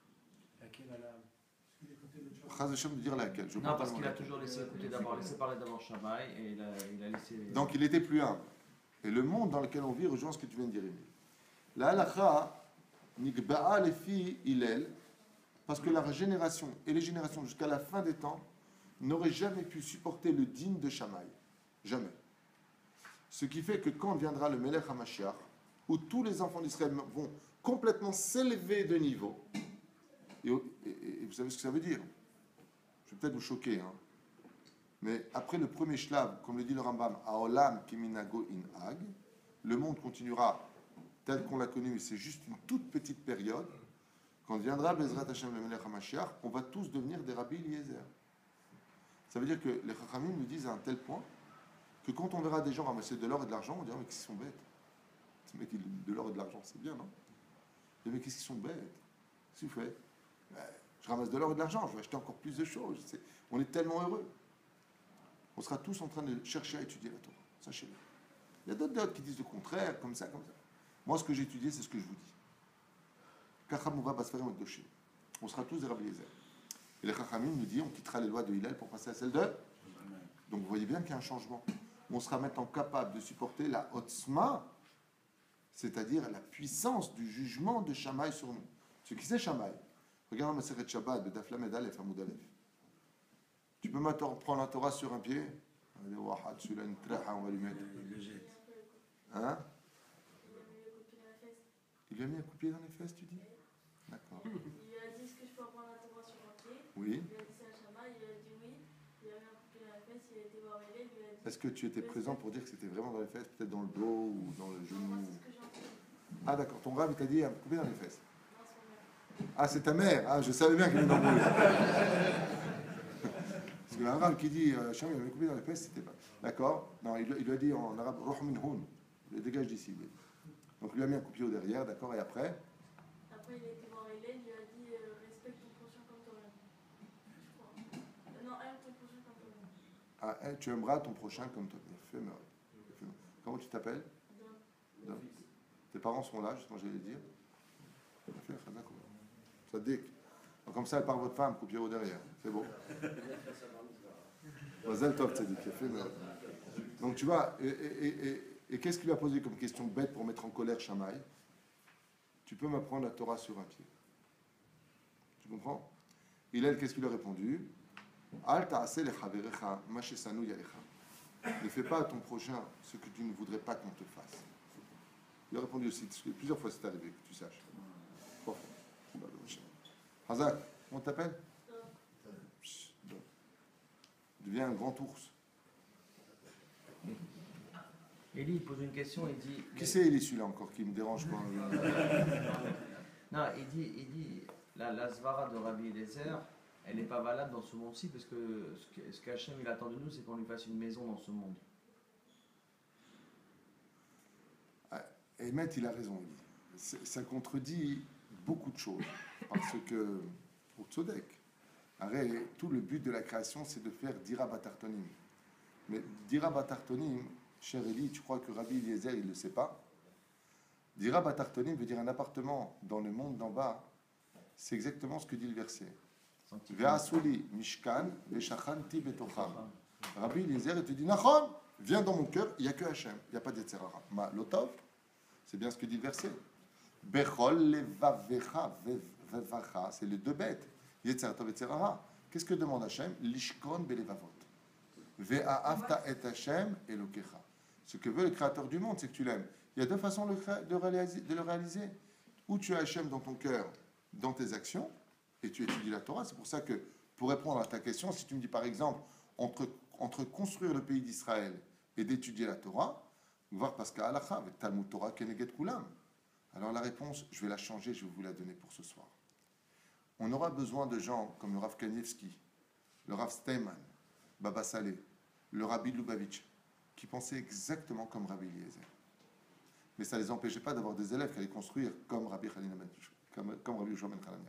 Chaz Hashem de dire laquelle? Je Non, crois parce pas qu'il a laquelle. toujours laissé parler d'abord Shammai et il a laissé. Donc il était plus humble. Et le monde dans lequel on vit rejoint ce que tu viens de dire, Émile. La halakha, nikba'a les filles Hillel, parce que la génération et les générations jusqu'à la fin des temps n'auraient jamais pu supporter le digne de Shammai. Jamais. Ce qui fait que quand viendra le Melech HaMashiach, où tous les enfants d'Israël vont complètement s'élever de niveau, et vous savez ce que ça veut dire? Je vais peut-être vous choquer, hein. Mais après le premier shlav, comme le dit le Rambam, Aolam Kiminago in Hag, le monde continuera tel qu'on l'a connu, mais c'est juste une toute petite période. Quand viendra Bezrat Hashem le Melech HaMashiach, on va tous devenir des Rabbi Eliezer. Ça veut dire que les Chachamim nous disent à un tel point que quand on verra des gens ramasser de l'or et de l'argent, on dira mais qu'est-ce qu'ils sont bêtes. Ces mecs, de l'or et de l'argent, c'est bien, non? Mais qu'est-ce qu'ils sont bêtes? Qu'est-ce que vous faites? Je ramasse de l'or et de l'argent, je vais acheter encore plus de choses. On est tellement heureux. On sera tous en train de chercher à étudier la Torah, sachez-le. Il y a d'autres qui disent le contraire, comme ça, comme ça. Moi, ce que j'ai étudié, c'est ce que je vous dis. Kachamouva Basfarim Doshim. On sera tous des Rabbi Eliezer. Et les Chachamim nous disent on quittera les lois de Hillel pour passer à celles de. Donc vous voyez bien qu'il y a un changement. On sera maintenant capable de supporter la Otzma, c'est-à-dire la puissance du jugement de Shammai sur nous. Ce qui c'est Shammai? Regarde Maseret Shabbat de Daf Lamed Aleph, Hamoud Aleph. Tu peux prendre la Torah sur un pied? Allez, Wahad, celui-là, une traha, on va lui mettre. Il le jette. Hein? Il lui a mis un coup de pied dans les fesses, tu dis? D'accord. Il lui a dit, est-ce que je peux prendre la Torah sur un pied? Oui. Il a dit ça à Shammai, il a dit oui. Il a mis un coup de pied dans la fesse, il a été voir Hillel, il lui a dit. Est-ce que tu étais présent pour dire que c'était vraiment dans les fesses, peut-être dans le dos ou dans le Non, genou? moi, c'est ce que j'ai entendu. Ah d'accord, ton rab il t'a dit un coup de pied dans les fesses. Non, c'est mon mère. Ah c'est ta mère? Ah je savais bien qu'elle était dans le Parce qu'un arabe qui dit Shammai il avait coupé dans les fesses, c'était pas. D'accord? Non, il lui a dit en arabe Ruh min hun, il le dégage d'ici. Lui. Donc il lui a mis un coup de pied au derrière, d'accord, et après? Après, il a été voir Hillel, il lui a dit respecte ton prochain comme toi-même. Je crois. Non, aime ton prochain comme toi-même. Ah, tu aimeras ton prochain comme toi. Comment tu t'appelles? Don. Don. Tes parents sont là, justement, j'allais dire. Ça dit. Comme ça, elle part votre femme, coup de pied au derrière. C'est beau. Donc tu vois, et qu'est-ce qu'il a posé comme question bête pour mettre en colère Shammai? Tu peux m'apprendre la Torah sur un pied. Tu comprends? Hillel, qu'est-ce qu'il a répondu? Al ta'aseh lechaverecha ma shesanu yalecha. Ne fais pas à ton prochain ce que tu ne voudrais pas qu'on te fasse. Il a répondu aussi, parce que plusieurs fois c'est arrivé, que tu saches. Hazak, comment t'appelles? Deviens un grand ours. Élie pose une question, il dit. Qui c'est Élie celui-là encore qui me dérange quand Non, il dit la Svara de Rabbi Eliezer, elle n'est pas valable dans ce monde-ci, parce que ce qu'Hachem il attend de nous, c'est qu'on lui fasse une maison dans ce monde. Et Maître, il a raison. Ça contredit beaucoup de choses. Parce que, au Tzodek, tout le but de la création, c'est de faire Dira Batartonim. Mais Dira Batartonim, cher Eli, tu crois que Rabbi Eliezer, il ne le sait pas? Dira Batartonim veut dire un appartement dans le monde d'en bas. C'est exactement ce que dit le verset. Ve'asuli mishkan ve'shachanti betocham. Rabbi Eliezer, il te dit, Nachon, viens dans mon cœur, il n'y a que Hachem, il n'y a pas d'Yetzerara. Ma lotov, c'est bien ce que dit le verset. Bechol levavecha vevacha, c'est les deux bêtes. Yetzeratov Yetzerara. Qu'est-ce que demande Hachem? Lishkon belevavot. Ve'ahavta et Hachem elokecha. Ce que veut le créateur du monde, c'est que tu l'aimes. Il y a deux façons de le réaliser. Ou tu as Hachem dans ton cœur, dans tes actions, et tu étudies la Torah. C'est pour ça que, pour répondre à ta question, si tu me dis par exemple, entre construire le pays d'Israël et d'étudier la Torah, voir parce qu'à Halacha, avec Talmud Torah Keneged Kulam, alors la réponse, je vais la changer, je vais vous la donner pour ce soir. On aura besoin de gens comme le Rav Kanievski, le Rav Steinman, Baba Saleh, le Rabbi Lubavitch, qui pensaient exactement comme Rabbi Eliezer. Mais ça ne les empêchait pas d'avoir des élèves qui allaient construire comme Rabbi Yoshua ben Chanania.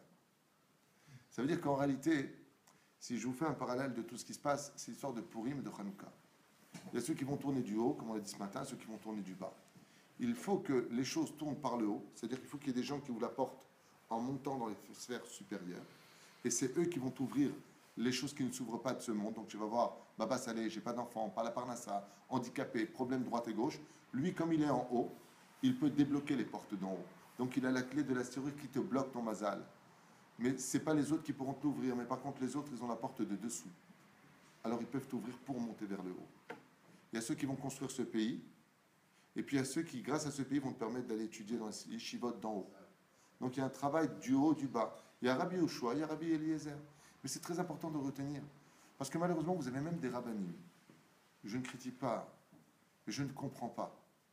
Ça veut dire qu'en réalité, si je vous fais un parallèle de tout ce qui se passe, c'est l'histoire de Purim et de Hanouka. Il y a ceux qui vont tourner du haut, comme on l'a dit ce matin, ceux qui vont tourner du bas. Il faut que les choses tournent par le haut, c'est-à-dire qu'il faut qu'il y ait des gens qui vous l'apportent en montant dans les sphères supérieures. Et c'est eux qui vont ouvrir les choses qui ne s'ouvrent pas de ce monde. Donc tu vas voir, Baba Saleh, j'ai pas d'enfant, pas la parnassa, handicapé, problème droite et gauche. Lui, comme il est en haut, il peut débloquer les portes d'en haut. Donc il a la clé de la serrure qui te bloque ton mazal. Mais ce n'est pas les autres qui pourront t'ouvrir. Mais par contre, les autres, ils ont la porte de dessous. Alors ils peuvent t'ouvrir pour monter vers le haut. Il y a ceux qui vont construire ce pays. Et puis il y a ceux qui, grâce à ce pays, vont te permettre d'aller étudier dans les yeshivot d'en haut. Donc il y a un travail du haut, du bas. Il y a Rabbi Yoshua, il y a Rabbi Eliezer. Mais c'est très important de retenir. Parce que malheureusement, vous avez même des rabbanim. Je ne critique pas. Mais je ne comprends pas.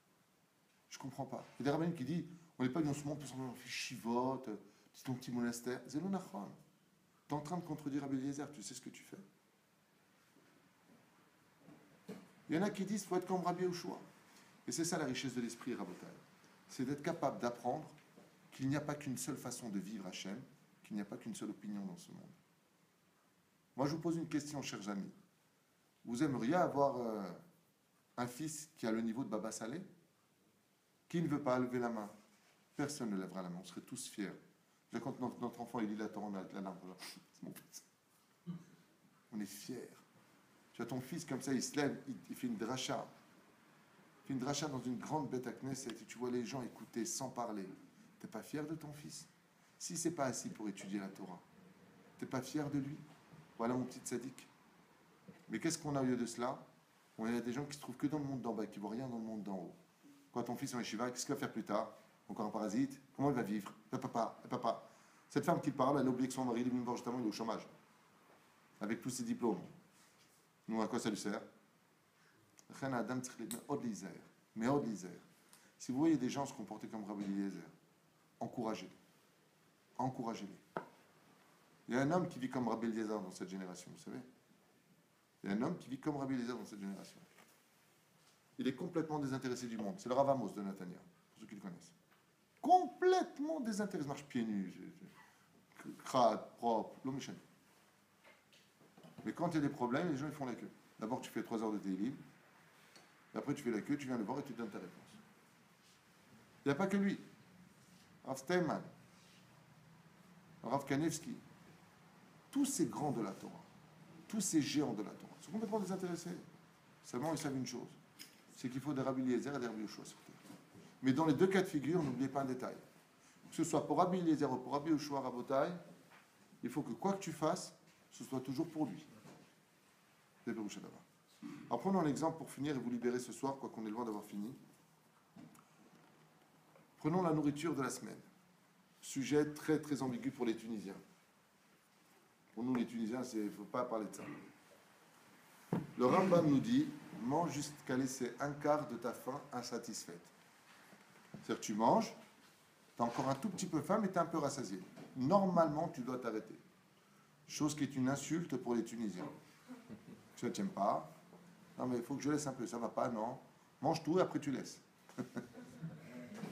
Je ne comprends pas. Il y a des rabbanim qui disent, on n'est pas dans ce monde, on fait yeshivot, c'est ton petit monastère. Zelo nachon. Tu es en train de contredire Rabbi Eliezer, tu sais ce que tu fais. Il y en a qui disent qu'il faut être comme Rabbi Yoshua. Et c'est ça la richesse de l'esprit, Rabotai. C'est d'être capable d'apprendre qu'il n'y a pas qu'une seule façon de vivre Hachem, qu'il n'y a pas qu'une seule opinion dans ce monde. Moi, je vous pose une question, chers amis. Vous aimeriez avoir un fils qui a le niveau de Baba Saleh? Qui ne veut pas lever la main? Personne ne lèvera la main, on serait tous fiers. Quand notre enfant il lit la Torah, on a la larme. C'est mon fils. On est fiers. Tu as ton fils comme ça, il se lève, il fait une dracha. Il fait une dracha dans une grande bête à Knesset et tu vois les gens écouter sans parler. Tu n'es pas fier de ton fils? Si c'est pas assis pour étudier la Torah, tu n'es pas fier de lui? Voilà mon petit sadique. Mais qu'est-ce qu'on a au lieu de cela? On a des gens qui se trouvent que dans le monde d'en bas, qui ne voient rien dans le monde d'en haut. Quand ton fils est en yeshiva, qu'est-ce qu'il va faire plus tard? Encore un parasite? Comment il va vivre? Papa. Cette femme qui parle, elle a oublié que son mari, justement, il est au chômage. Avec tous ses diplômes. Nous, à quoi ça lui sert? Mais si vous voyez des gens se comporter comme Rabbi Eliezer, encouragez-les. Encouragez-les. Il y a un homme qui vit comme Rabbi Eliezer dans cette génération, vous savez. Il y a un homme qui vit comme Rabbi Eliezer dans cette génération. Il est complètement désintéressé du monde. C'est le Rav Amos de Nathania, pour ceux qui le connaissent. Complètement désintéressé. Marche pieds nus, crade, propre, l'homme méchant. Mais quand il y a des problèmes, les gens ils font la queue. D'abord, tu fais 3 heures de télim. Et après, tu fais la queue, tu viens le voir et tu te donnes ta réponse. Il n'y a pas que lui. Rav Steinman, Rav Kanievski, tous ces grands de la Torah, tous ces géants de la Torah, sont complètement désintéressés. Seulement, ils savent une chose, c'est qu'il faut des Rabbi Eliezer et des Rabbi Yoshua. Mais dans les deux cas de figure, n'oubliez pas un détail. Que ce soit pour Rabbi Eliezer ou pour Rabbi Yoshua, Rabotai, il faut que quoi que tu fasses, ce soit toujours pour lui. Alors prenons l'exemple pour finir et vous libérer ce soir, quoi qu'on ait loin d'avoir fini. Prenons la nourriture de la semaine. Sujet très très ambigu pour les Tunisiens. Pour nous les Tunisiens, il ne faut pas parler de ça. Le Rambam nous dit, mange jusqu'à laisser un quart de ta faim insatisfaite. C'est-à-dire que tu manges, tu as encore un tout petit peu faim, mais tu es un peu rassasié. Normalement, tu dois t'arrêter. Chose qui est une insulte pour les Tunisiens. Tu ne t'aimes pas. Non, mais il faut que je laisse un peu. Ça ne va pas, non. Mange tout et après tu laisses.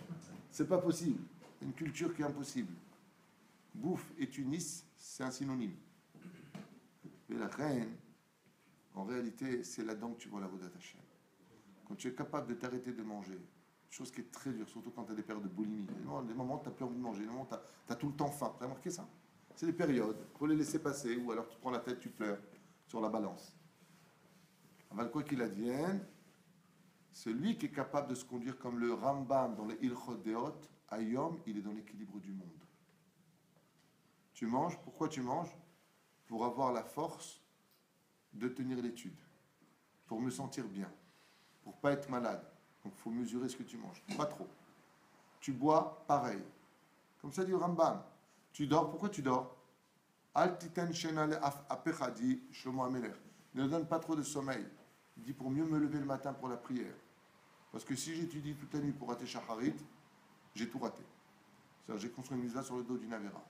C'est pas possible. Une culture qui est impossible. Bouffe et Tunis, c'est un synonyme. Mais la reine, en réalité, c'est là-dedans que tu vois la Vodat Hashem. Quand tu es capable de t'arrêter de manger, chose qui est très dure, surtout quand tu as des périodes de boulimie, des moments où tu n'as plus envie de manger, des moments où tu as tout le temps faim. Tu as remarqué ça? C'est des périodes, il faut les laisser passer, ou alors tu prends la tête, tu pleures sur la balance. Alors, quoi qu'il advienne, celui qui est capable de se conduire comme le Rambam dans les Ilchot Deot, Ayom, il est dans l'équilibre du monde. Tu manges, pourquoi tu manges? Pour avoir la force de tenir l'étude, pour me sentir bien, pour pas être malade. Donc il faut mesurer ce que tu manges, pas trop. Tu bois, pareil. Comme ça dit le Rambam. Tu dors, pourquoi tu dors? Al titen shenale apecha, dit Shlomo Amelech. Ne donne pas trop de sommeil. Il dit pour mieux me lever le matin pour la prière. Parce que si j'étudie toute la nuit pour rater Shacharit, j'ai tout raté. C'est-à-dire j'ai construit une mitzvah sur le dos d'une Avera.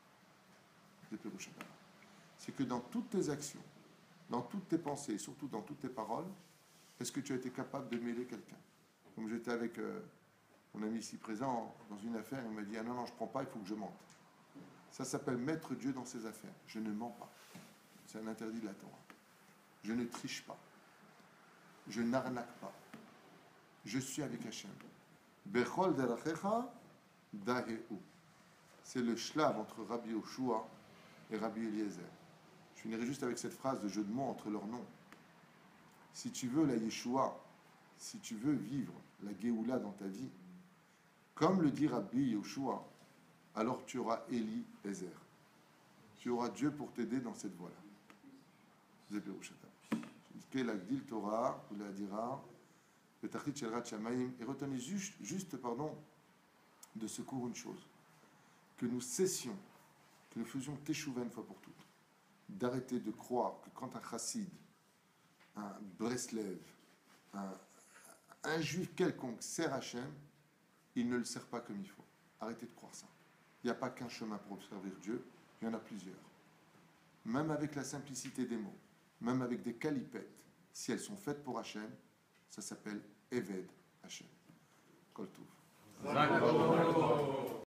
C'est que dans toutes tes actions, dans toutes tes pensées, et surtout dans toutes tes paroles, est-ce que tu as été capable de mêler quelqu'un? Comme j'étais avec mon ami ici présent dans une affaire, il m'a dit « Ah non, non, je ne prends pas, il faut que je mente. » Ça s'appelle mettre Dieu dans ses affaires. Je ne mens pas. C'est un interdit de la Torah. Je ne triche pas. Je n'arnaque pas. Je suis avec Hachem. Bechol derachecha dahehu. C'est le shlav entre Rabbi Yoshua et Rabbi Eliezer. Je finirai juste avec cette phrase de jeu de mots entre leurs noms. Si tu veux la Yeshua, si tu veux vivre la Géoula dans ta vie, comme le dit Rabbi Yoshua, alors tu auras Eli Ezer. Tu auras Dieu pour t'aider dans cette voie-là. Et retenez juste, de ce cours une chose. Que nous cessions, que nous faisions teshuva une fois pour toutes. D'arrêter de croire que quand un chassid, un Breslev, un juif quelconque sert Hachem, il ne le sert pas comme il faut. Arrêtez de croire ça. Il n'y a pas qu'un chemin pour servir Dieu, il y en a plusieurs. Même avec la simplicité des mots, même avec des calipettes, si elles sont faites pour Hachem, ça s'appelle Eved Hachem. Kol Tov.